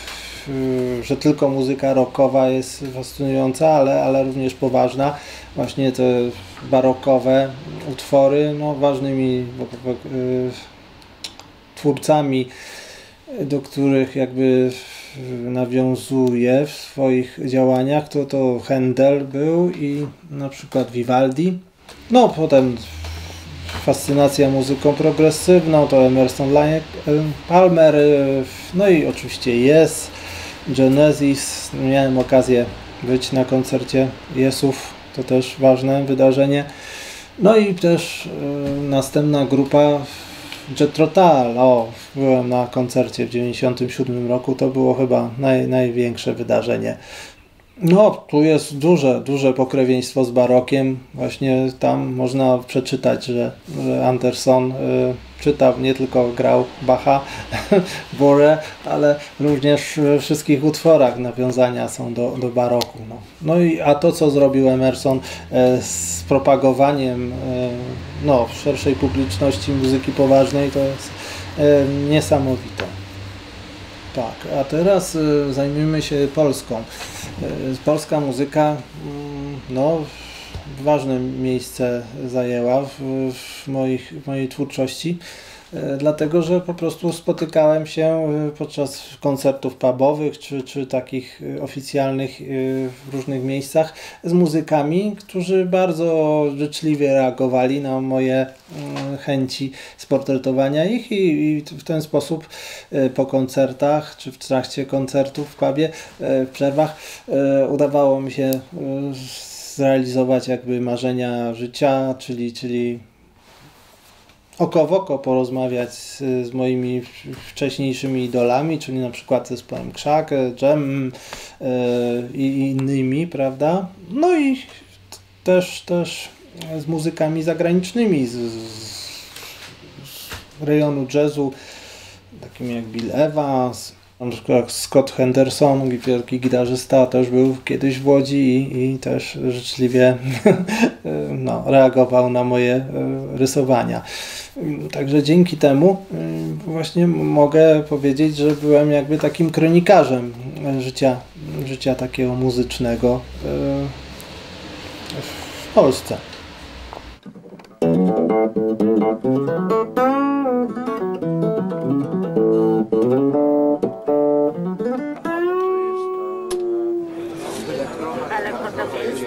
że tylko muzyka rockowa jest fascynująca, ale również poważna. Właśnie te barokowe utwory, no ważnymi twórcami, do których jakby nawiązuje w swoich działaniach, to Händel był i na przykład Vivaldi. No potem fascynacja muzyką progresywną, to Emerson, Lake Palmer, no i oczywiście Yes, Genesis. Miałem okazję być na koncercie Yesów, to też ważne wydarzenie. No i też następna grupa Jethro Tull. Byłem na koncercie w 1997 roku, to było chyba największe wydarzenie. No, tu jest duże pokrewieństwo z barokiem. Właśnie tam można przeczytać, że Anderson czytał, nie tylko grał Bacha, Borę, ale również w wszystkich utworach nawiązania są do baroku. A to, co zrobił Emerson z propagowaniem w szerszej publiczności muzyki poważnej, to jest niesamowite. Tak, a teraz zajmijmy się polską. Polska muzyka no, ważne miejsce zajęła w mojej twórczości, dlatego że po prostu spotykałem się podczas koncertów pubowych czy takich oficjalnych w różnych miejscach z muzykami, którzy bardzo życzliwie reagowali na moje chęci sportretowania ich i w ten sposób po koncertach czy w trakcie koncertów w pubie, w przerwach udawało mi się zrealizować jakby marzenia życia, czyli oko w oko porozmawiać z moimi wcześniejszymi idolami, czyli na przykład zespołem Krzak, Dżem i innymi, prawda? No i też z muzykami zagranicznymi z rejonu jazzu, takim jak Bill Evans, na przykład Scott Henderson, wielki gitarzysta, też był kiedyś w Łodzi i też życzliwie no, reagował na moje rysowania. Także dzięki temu właśnie mogę powiedzieć, że byłem jakby takim kronikarzem życia takiego muzycznego w Polsce. Ale podobnie jest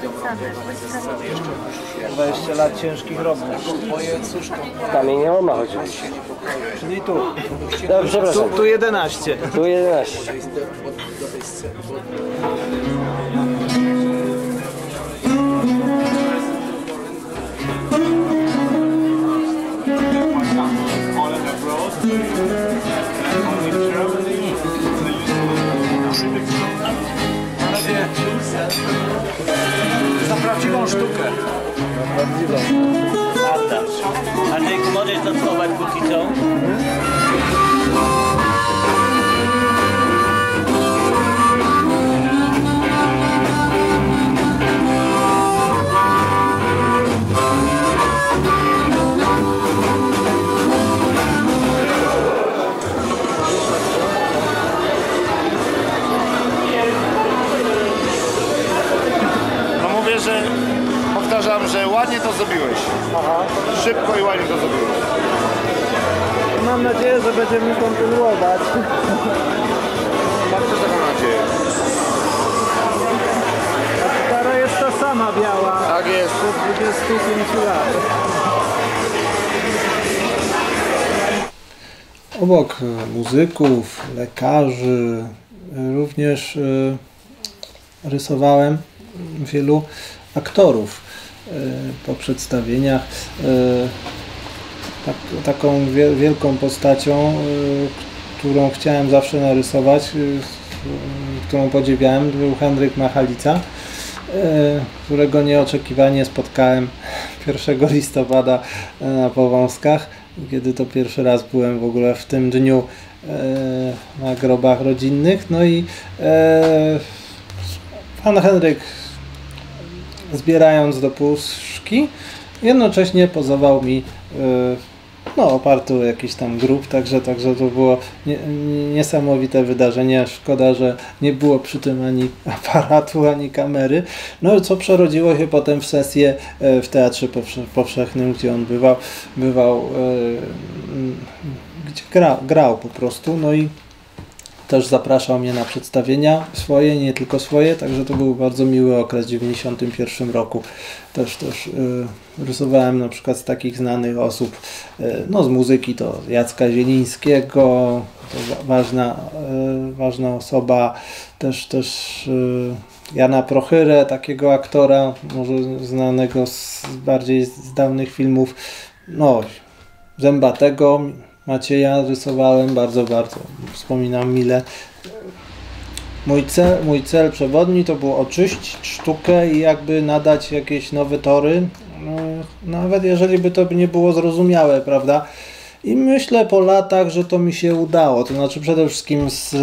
to 20 lat ciężkich robót. Kamieniołoma ma chodzić. Czyli tu. No, przepraszam. Tu 11. Tu 11. Za prawdziwą sztukę. Andrzejku, możesz notować póki co? Powtarzam, że ładnie to zrobiłeś. Aha. Szybko i ładnie to zrobiłeś. Mam nadzieję, że będziemy kontynuować. Mam też taką nadzieję. A gitara jest ta sama biała. Tak jest. Od 25 lat. Obok muzyków, lekarzy, również rysowałem wielu aktorów po przedstawieniach. Taką wielką postacią, którą chciałem zawsze narysować, którą podziwiałem, był Henryk Machalica, którego nieoczekiwanie spotkałem 1 listopada na Powązkach, kiedy to pierwszy raz byłem w ogóle w tym dniu na grobach rodzinnych. No i pan Henryk, zbierając do puszki, jednocześnie pozował mi oparty o jakiś tam grób, także to było niesamowite wydarzenie. Szkoda, że nie było przy tym ani aparatu, ani kamery. No co przerodziło się potem w sesję w Teatrze Powszechnym, gdzie on bywał gdzie grał po prostu. No i też zapraszał mnie na przedstawienia swoje, nie tylko swoje, także to był bardzo miły okres w 1991 roku. Też rysowałem na przykład z takich znanych osób, no z muzyki to Jacka Zielińskiego, to ważna osoba, też Jana Prochyrę, takiego aktora, może znanego bardziej z dawnych filmów, no Zębatego Macieja rysowałem bardzo wspominam mile. Mój cel przewodni to było oczyścić sztukę i jakby nadać jakieś nowe tory, nawet jeżeli by to nie było zrozumiałe, prawda? I myślę po latach, że to mi się udało, to znaczy przede wszystkim z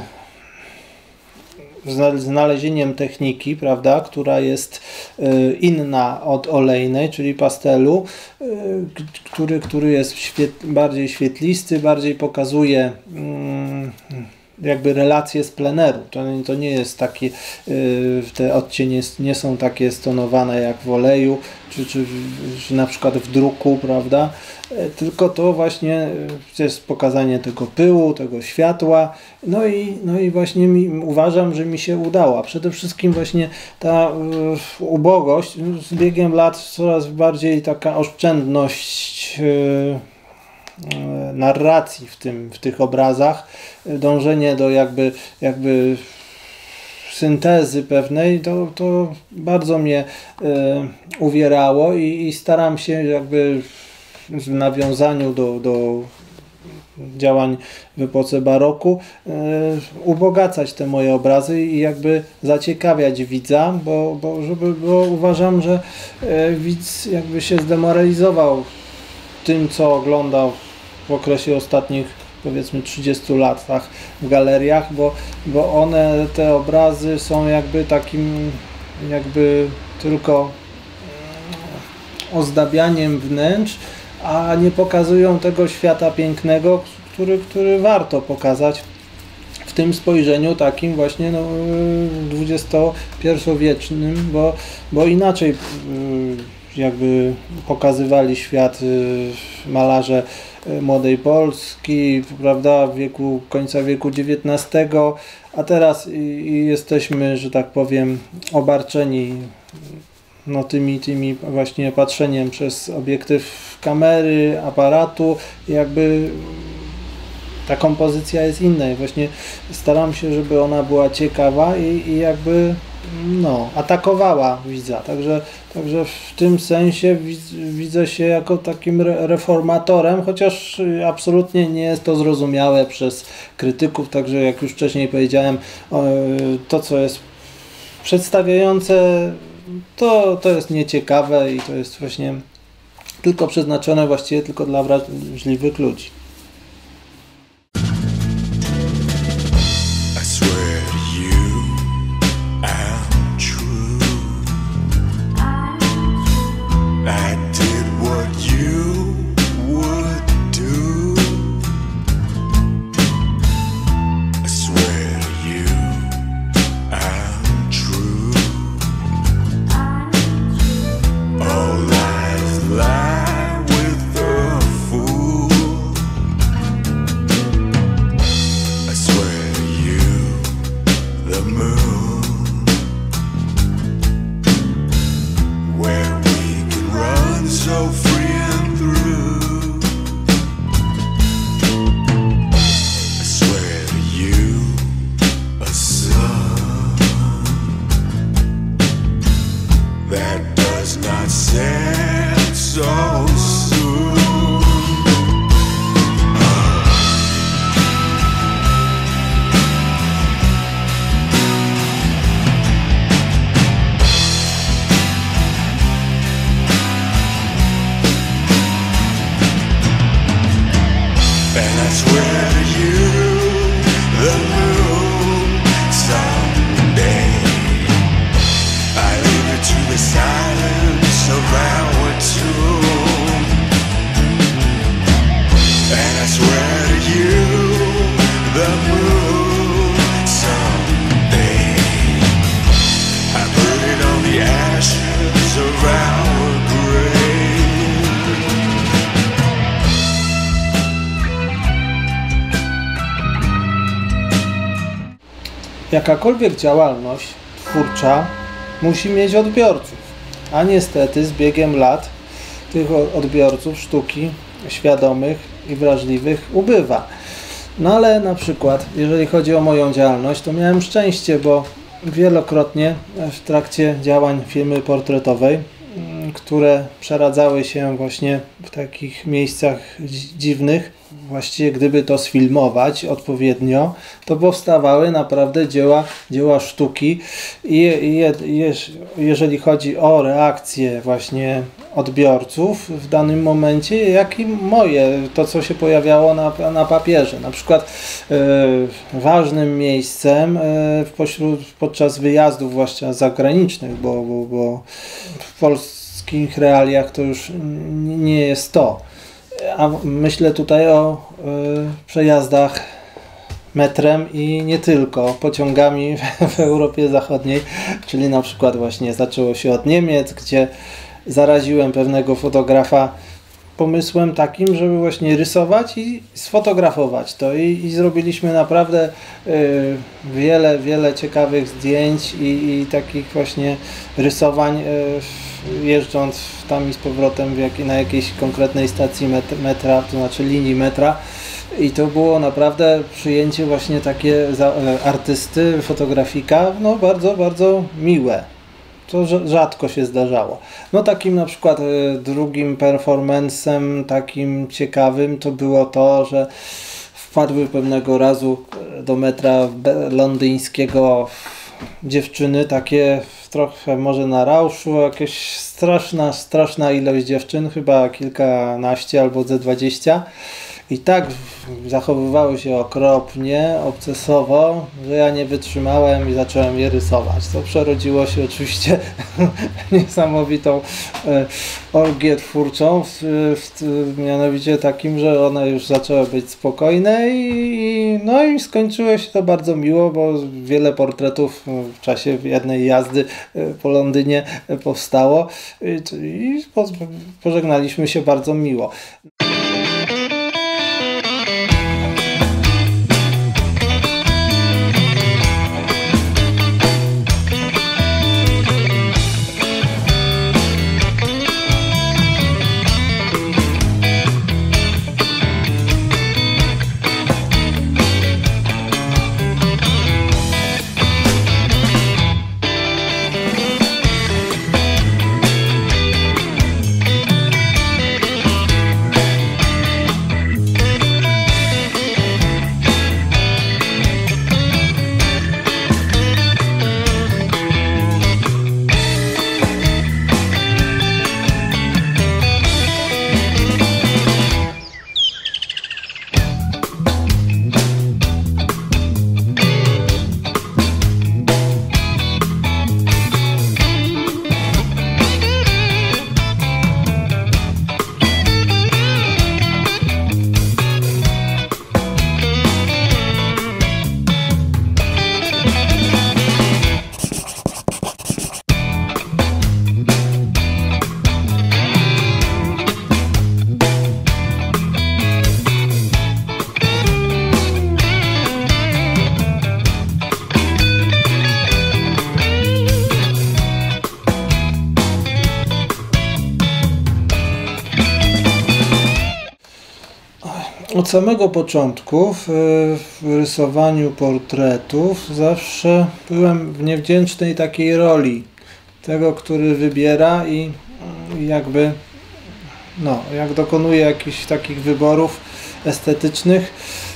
znalezieniem techniki, prawda, która jest inna od olejnej, czyli pastelu, który jest bardziej świetlisty, bardziej pokazuje jakby relacje z pleneru. To nie jest takie, te odcienie nie są takie stonowane jak w oleju, czy na przykład w druku, prawda? Tylko to właśnie jest pokazanie tego pyłu, tego światła. No i właśnie uważam, że mi się udało. A przede wszystkim właśnie ta ubogość, z biegiem lat coraz bardziej taka oszczędność narracji w tych obrazach, dążenie do jakby syntezy pewnej, to bardzo mnie uwierało i staram się jakby w nawiązaniu do działań w epoce baroku ubogacać te moje obrazy i jakby zaciekawiać widza, bo uważam, że widz jakby się zdemoralizował tym, co oglądał w okresie ostatnich, powiedzmy, 30 latach w galeriach, bo te obrazy są jakby takim tylko ozdabianiem wnętrz, a nie pokazują tego świata pięknego, który warto pokazać w tym spojrzeniu takim właśnie XXI-wiecznym, bo inaczej jakby pokazywali świat malarze młodej Polski, prawda, końca wieku XIX, a teraz jesteśmy, że tak powiem, obarczeni tymi właśnie patrzeniem przez obiektyw kamery, aparatu, jakby ta kompozycja jest inna i właśnie staram się, żeby ona była ciekawa i jakby atakowała widza. Także w tym sensie widzę się jako takim reformatorem, chociaż absolutnie nie jest to zrozumiałe przez krytyków, także jak już wcześniej powiedziałem, to co jest przedstawiające, to jest nieciekawe i to jest właśnie tylko przeznaczone właściwie tylko dla wrażliwych ludzi. Jakakolwiek działalność twórcza musi mieć odbiorców, a niestety z biegiem lat tych odbiorców sztuki świadomych i wrażliwych ubywa. No ale na przykład, jeżeli chodzi o moją działalność, to miałem szczęście, bo wielokrotnie w trakcie działań firmy portretowej, które przeradzały się właśnie w takich miejscach dziwnych, właściwie gdyby to sfilmować odpowiednio, to powstawały naprawdę dzieła sztuki i jeżeli chodzi o reakcje właśnie odbiorców w danym momencie, jak i moje, to co się pojawiało na papierze. Na przykład ważnym miejscem podczas wyjazdów, zwłaszcza zagranicznych, bo w polskich realiach to już nie jest to. A myślę tutaj o przejazdach metrem i nie tylko, pociągami w Europie Zachodniej, czyli na przykład właśnie zaczęło się od Niemiec, gdzie zaraziłem pewnego fotografa pomysłem takim, żeby właśnie rysować i sfotografować to i zrobiliśmy naprawdę wiele ciekawych zdjęć i takich właśnie rysowań, jeżdżąc tam i z powrotem na jakiejś konkretnej stacji metra, to znaczy linii metra. I to było naprawdę przyjęcie właśnie takie artysty, fotografika, no bardzo miłe. To rzadko się zdarzało. No takim na przykład drugim performancem takim ciekawym to było to, że wpadły pewnego razu do metra londyńskiego dziewczyny, takie trochę może na rauszu, jakaś straszna ilość dziewczyn, chyba kilkanaście albo ze 20. I tak zachowywały się okropnie, obcesowo, że ja nie wytrzymałem i zacząłem je rysować. To przerodziło się oczywiście niesamowitą orgię twórczą, mianowicie takim, że one już zaczęły być spokojne i skończyło się to bardzo miło, bo wiele portretów w czasie jednej jazdy po Londynie powstało i pożegnaliśmy się bardzo miło. Od samego początku w rysowaniu portretów zawsze byłem w niewdzięcznej takiej roli tego, który wybiera i jakby jak dokonuje jakichś takich wyborów estetycznych,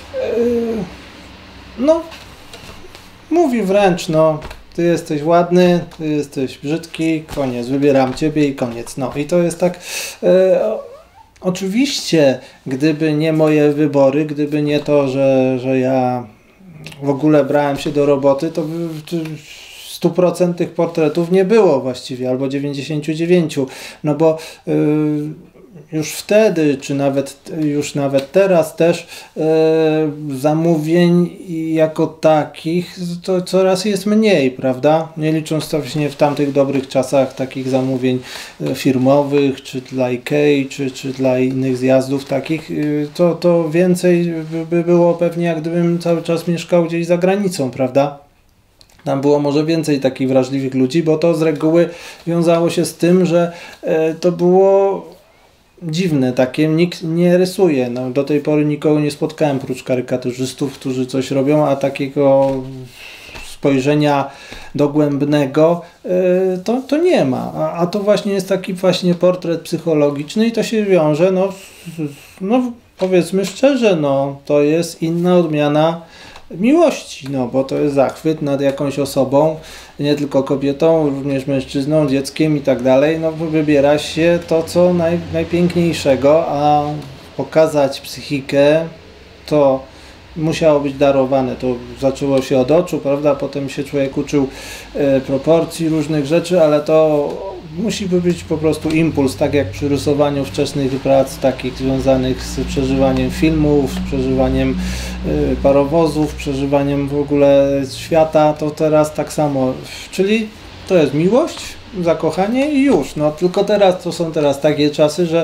mówi wręcz, ty jesteś ładny, ty jesteś brzydki, koniec, wybieram ciebie i koniec. I to jest tak... Oczywiście, gdyby nie moje wybory, gdyby nie to, że ja w ogóle brałem się do roboty, to by 100% tych portretów nie było właściwie, albo 99%, bo już wtedy, czy nawet teraz też zamówień jako takich to coraz jest mniej, prawda? Nie licząc właśnie w tamtych dobrych czasach takich zamówień firmowych, czy dla IKEA, czy dla innych zjazdów takich, to więcej by było pewnie, jak gdybym cały czas mieszkał gdzieś za granicą, prawda? Tam było może więcej takich wrażliwych ludzi, bo to z reguły wiązało się z tym, że to było dziwne takie, nikt nie rysuje. Do tej pory nikogo nie spotkałem prócz karykaturzystów, którzy coś robią, a takiego spojrzenia dogłębnego to nie ma. A to właśnie jest taki właśnie portret psychologiczny i to się wiąże, powiedzmy szczerze, to jest inna odmiana miłości, bo to jest zachwyt nad jakąś osobą, nie tylko kobietą, również mężczyzną, dzieckiem i tak dalej. Wybiera się to, co najpiękniejszego, a pokazać psychikę to musiało być darowane. To zaczęło się od oczu, prawda? Potem się człowiek uczył proporcji różnych rzeczy, ale to Musi być po prostu impuls, tak jak przy rysowaniu wczesnych prac, takich związanych z przeżywaniem filmów, z przeżywaniem parowozów, przeżywaniem w ogóle świata, to teraz tak samo, czyli to jest miłość, zakochanie i już. No tylko teraz to są takie czasy, że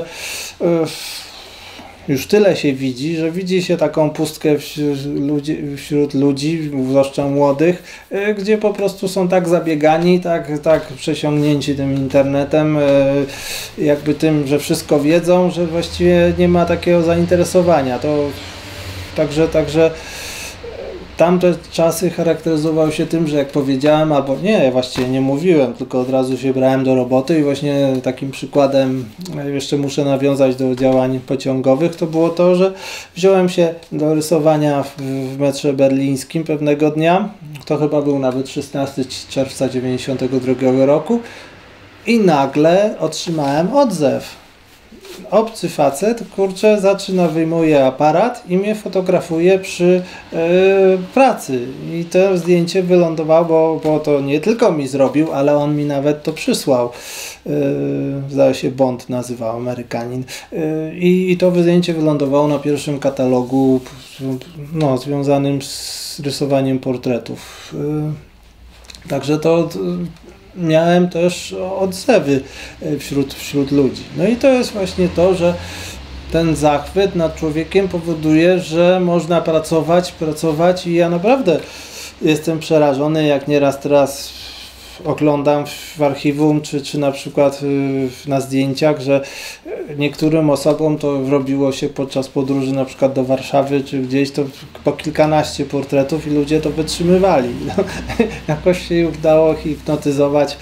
już tyle się widzi, że widzi się taką pustkę wśród ludzi, zwłaszcza młodych, gdzie po prostu są tak zabiegani, tak przesiągnięci tym internetem, jakby tym, że wszystko wiedzą, że właściwie nie ma takiego zainteresowania. Także tamte czasy charakteryzowały się tym, że jak powiedziałem, albo nie, właściwie nie mówiłem, tylko od razu się brałem do roboty i właśnie takim przykładem, jeszcze muszę nawiązać do działań pociągowych, to było to, że wziąłem się do rysowania w metrze berlińskim pewnego dnia, to chyba był nawet 16 czerwca 1992 roku i nagle otrzymałem odzew. Obcy facet, kurczę, wyjmuje aparat i mnie fotografuje przy pracy. I to zdjęcie wylądowało, bo to nie tylko mi zrobił, ale on mi nawet to przysłał. Zdaje się Bond nazywał, Amerykanin. I to zdjęcie wylądowało na pierwszym katalogu związanym z rysowaniem portretów. Także to miałem też odzewy wśród ludzi. No i to jest właśnie to, że ten zachwyt nad człowiekiem powoduje, że można pracować i ja naprawdę jestem przerażony, jak nieraz teraz oglądam w archiwum, czy na przykład na zdjęciach, że niektórym osobom to robiło się podczas podróży na przykład do Warszawy, czy gdzieś, to po kilkanaście portretów i ludzie to wytrzymywali. No, jakoś się udało hipnotyzować,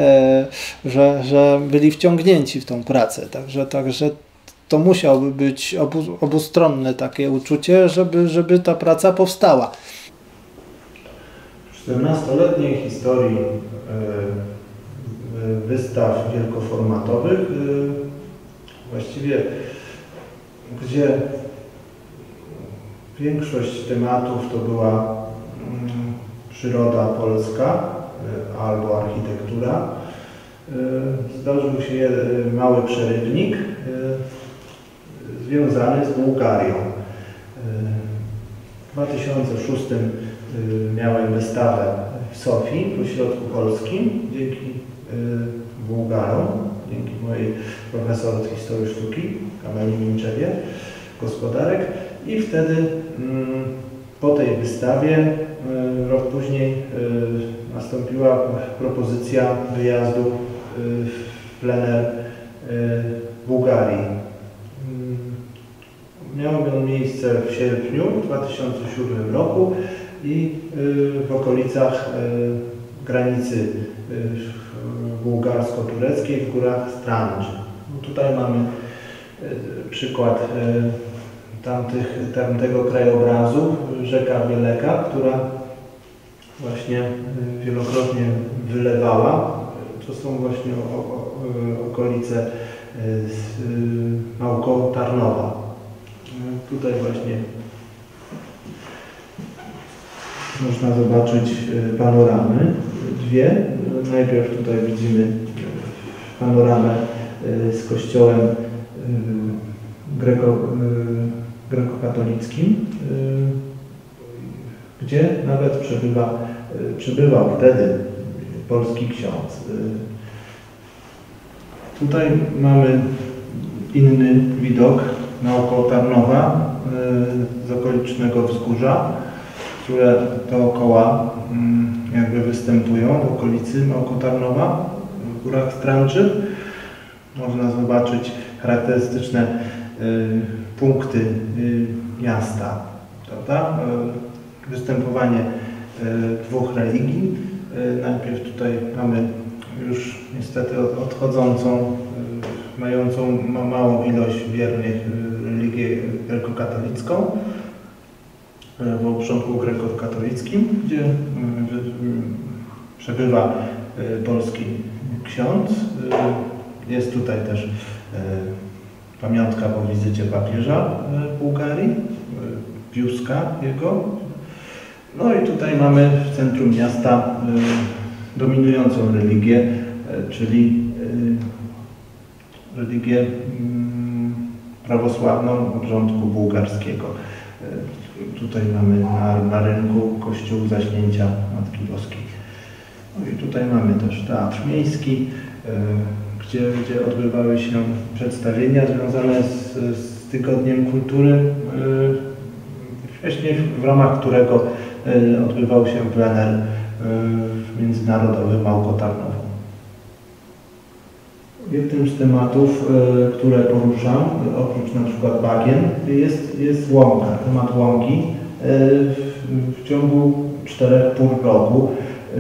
że byli wciągnięci w tą pracę. Także to musiałoby być obustronne takie uczucie, żeby ta praca powstała. W 14-letniej historii wystaw wielkoformatowych, właściwie gdzie większość tematów to była przyroda polska albo architektura, zdarzył się mały przerywnik związany z Bułgarią. W 2006 miałem wystawę w Sofii, w ośrodku polskim, dzięki Bułgarom, dzięki mojej profesor z historii sztuki, Kameli Minczewie, gospodarek, i wtedy po tej wystawie rok później nastąpiła propozycja wyjazdu w plener Bułgarii. Miał on miejsce w sierpniu 2007 roku i w okolicach granicy bułgarsko-tureckiej w górach Strandży. Tutaj mamy przykład tamtego krajobrazu, rzeka Wieleka, która właśnie wielokrotnie wylewała. To są właśnie okolice Małko-Tarnowa. Tutaj właśnie można zobaczyć panoramy, dwie. Najpierw tutaj widzimy panoramę z kościołem grekokatolickim, gdzie nawet przebywał wtedy polski ksiądz. Tutaj mamy inny widok naokoło Tarnowa, z okolicznego wzgórza, które dookoła jakby występują w okolicy Małkotarnowa, w górach Strandży. Można zobaczyć charakterystyczne punkty miasta, prawda? Występowanie dwóch religii. Najpierw tutaj mamy już niestety odchodzącą, mającą małą ilość wiernych religię grekokatolicką w obrządku grekokatolickim, gdzie przebywa polski ksiądz. Jest tutaj też pamiątka po wizycie papieża w Bułgarii, Piuska jego. No i tutaj mamy w centrum miasta dominującą religię, czyli religię prawosławną od rządku bułgarskiego. Tutaj mamy na rynku kościół Zaśnięcia Matki Boskiej. No i tutaj mamy też teatr miejski, gdzie odbywały się przedstawienia związane z Tygodniem Kultury, wcześniej w ramach którego odbywał się plener międzynarodowy Małgotarnowo. Jednym z tematów, które poruszam, oprócz na przykład bagien, jest łąka, temat łąki w ciągu 4 pór roku.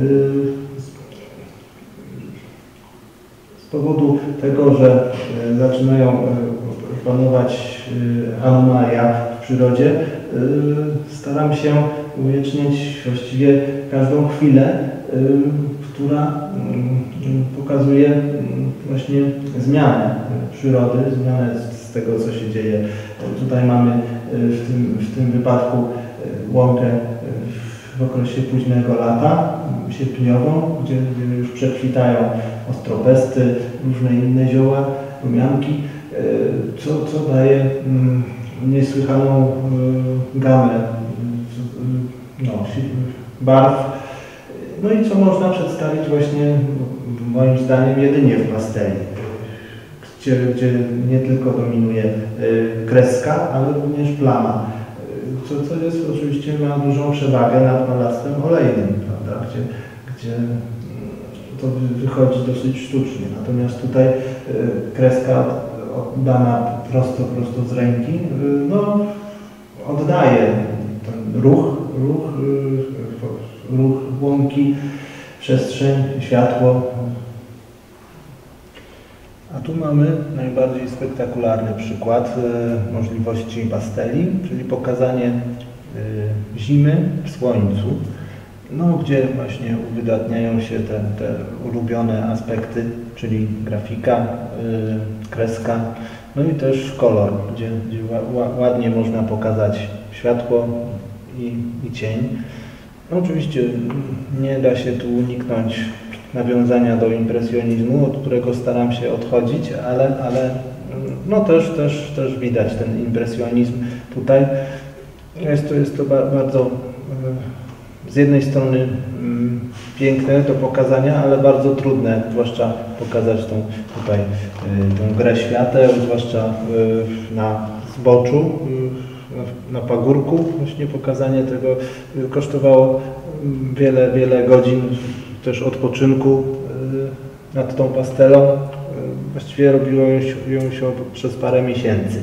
Z powodu tego, że zaczynają panować anomalia w przyrodzie, staram się uwieczniać właściwie każdą chwilę, która pokazuje właśnie zmianę przyrody, zmianę z tego, co się dzieje. Tutaj mamy w tym wypadku łąkę w okresie późnego lata, sierpniową, gdzie już przekwitają ostropesty, różne inne zioła, rumianki, co daje niesłychaną gamę barw. No i co można przedstawić właśnie, moim zdaniem, jedynie w pasteli, gdzie nie tylko dominuje kreska, ale również plama, co jest oczywiście, ma dużą przewagę nad malactwem olejnym, prawda? Gdzie to wychodzi dosyć sztucznie. Natomiast tutaj kreska oddana prosto z ręki, no, oddaje ten ruch łąki, przestrzeń, światło. A tu mamy najbardziej spektakularny przykład możliwości pasteli, czyli pokazanie zimy w słońcu, no, gdzie właśnie uwydatniają się te ulubione aspekty, czyli grafika, kreska, no i też kolor, gdzie ładnie można pokazać światło i cień. No, oczywiście nie da się tu uniknąć nawiązania do impresjonizmu, od którego staram się odchodzić, ale no też widać ten impresjonizm tutaj. Jest to bardzo z jednej strony piękne do pokazania, ale bardzo trudne, zwłaszcza pokazać tą grę świateł, zwłaszcza na zboczu, na pagórku. Właśnie pokazanie tego kosztowało wiele godzin też odpoczynku nad tą pastelą. Właściwie robiło ją się przez parę miesięcy.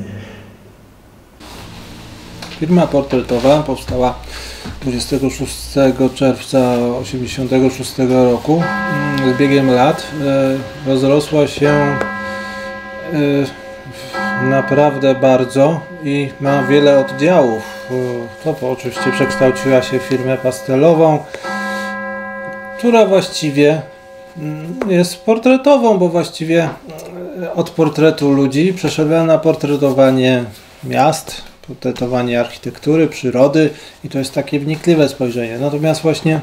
Firma portretowa powstała 26 czerwca 1986 roku. Z biegiem lat rozrosła się naprawdę bardzo i ma wiele oddziałów. To oczywiście przekształciła się w firmę pastelową, która właściwie jest portretową, bo właściwie od portretu ludzi przeszedłem na portretowanie miast, portretowanie architektury, przyrody i to jest takie wnikliwe spojrzenie. Natomiast właśnie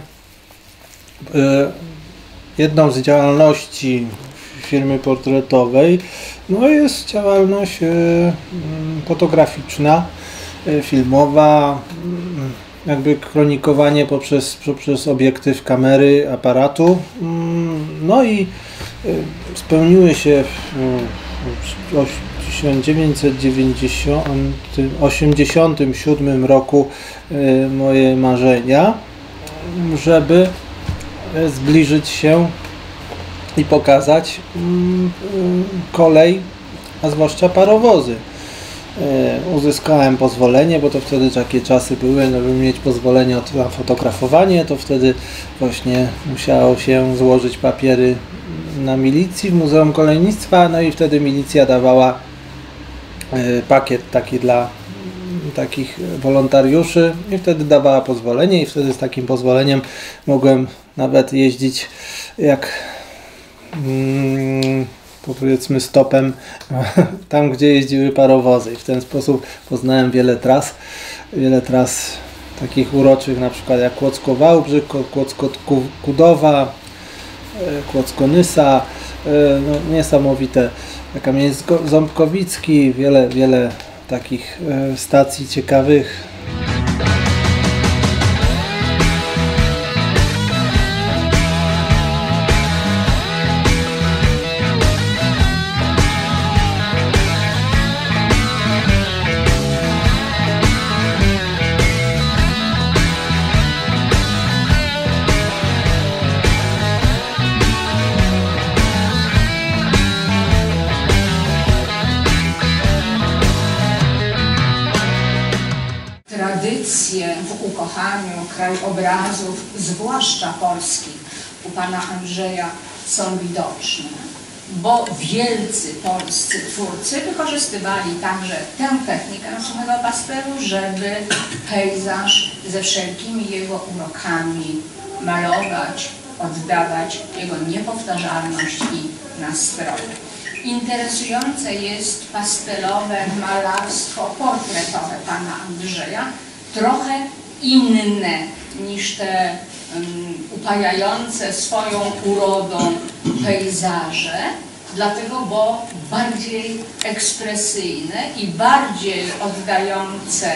jedną z działalności firmy portretowej no jest działalność fotograficzna, filmowa, jakby kronikowanie poprzez obiektyw kamery, aparatu. No i spełniły się w 1987 roku moje marzenia, żeby zbliżyć się i pokazać kolej, a zwłaszcza parowozy. Uzyskałem pozwolenie, bo to wtedy takie czasy były, żeby mieć pozwolenie na fotografowanie, to wtedy właśnie musiało się złożyć papiery na milicji w Muzeum Kolejnictwa, no i wtedy milicja dawała pakiet taki dla takich wolontariuszy i wtedy dawała pozwolenie i wtedy z takim pozwoleniem mogłem nawet jeździć jak powiedzmy stopem tam, gdzie jeździły parowozy i w ten sposób poznałem wiele tras takich uroczych, na przykład jak Kłodzko-Wałbrzych, Kłodzko-Kudowa, Kłodzko-Nysa, no, niesamowite. Kamieniec Ząbkowicki, wiele takich stacji ciekawych. Tradycje w ukochaniu krajobrazów, zwłaszcza polskich, u pana Andrzeja są widoczne, bo wielcy polscy twórcy wykorzystywali także tę technikę suchego pastelu, żeby pejzaż ze wszelkimi jego urokami malować, oddawać jego niepowtarzalność i nastroje. Interesujące jest pastelowe malarstwo portretowe pana Andrzeja, trochę inne niż te upajające swoją urodą pejzaże, dlatego, bo bardziej ekspresyjne i bardziej oddające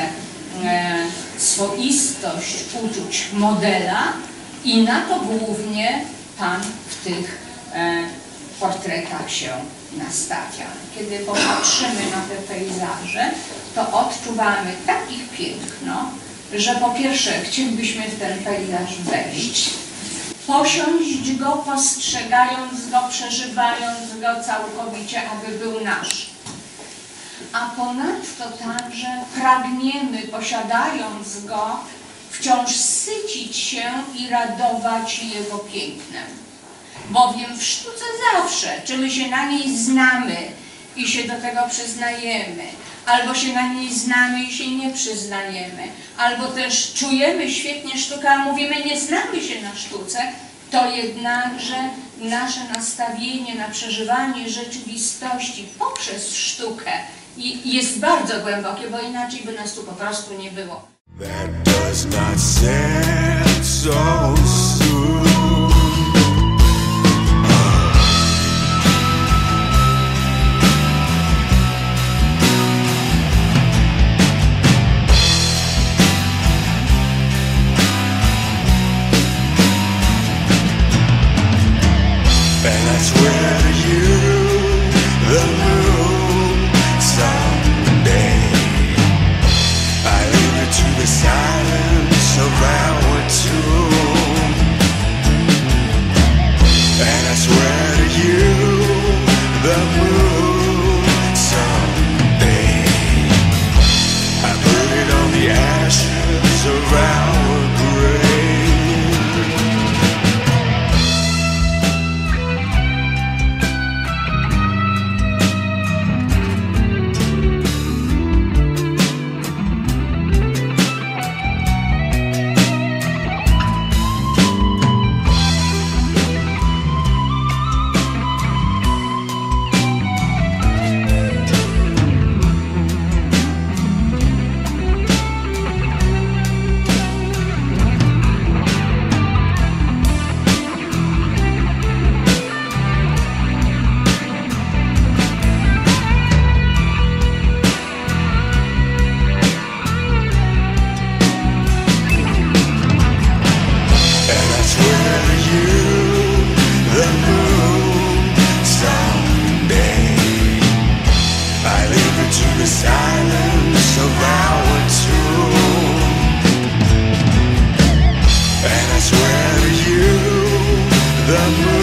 swoistość uczuć modela i na to głównie pan w tych portretach się nastawia. Kiedy popatrzymy na te pejzaże, to odczuwamy takich piękno, że po pierwsze chcielibyśmy w ten pejzaż wejść, posiąść go, postrzegając go, przeżywając go całkowicie, aby był nasz. A ponadto także pragniemy, posiadając go, wciąż sycić się i radować jego pięknem. Bowiem w sztuce zawsze, czy my się na niej znamy i się do tego przyznajemy, albo się na niej znamy i się nie przyznajemy, albo też czujemy świetnie sztukę, a mówimy, nie znamy się na sztuce, to jednakże nasze nastawienie na przeżywanie rzeczywistości poprzez sztukę jest bardzo głębokie, bo inaczej by nas tu po prostu nie było. That does not sound so soon. And I swear to you, the moon, someday I leave it to the silence of our tomb. And I swear to you, the moon, someday I put it on the ashes of our grave. I swear to you, the moon.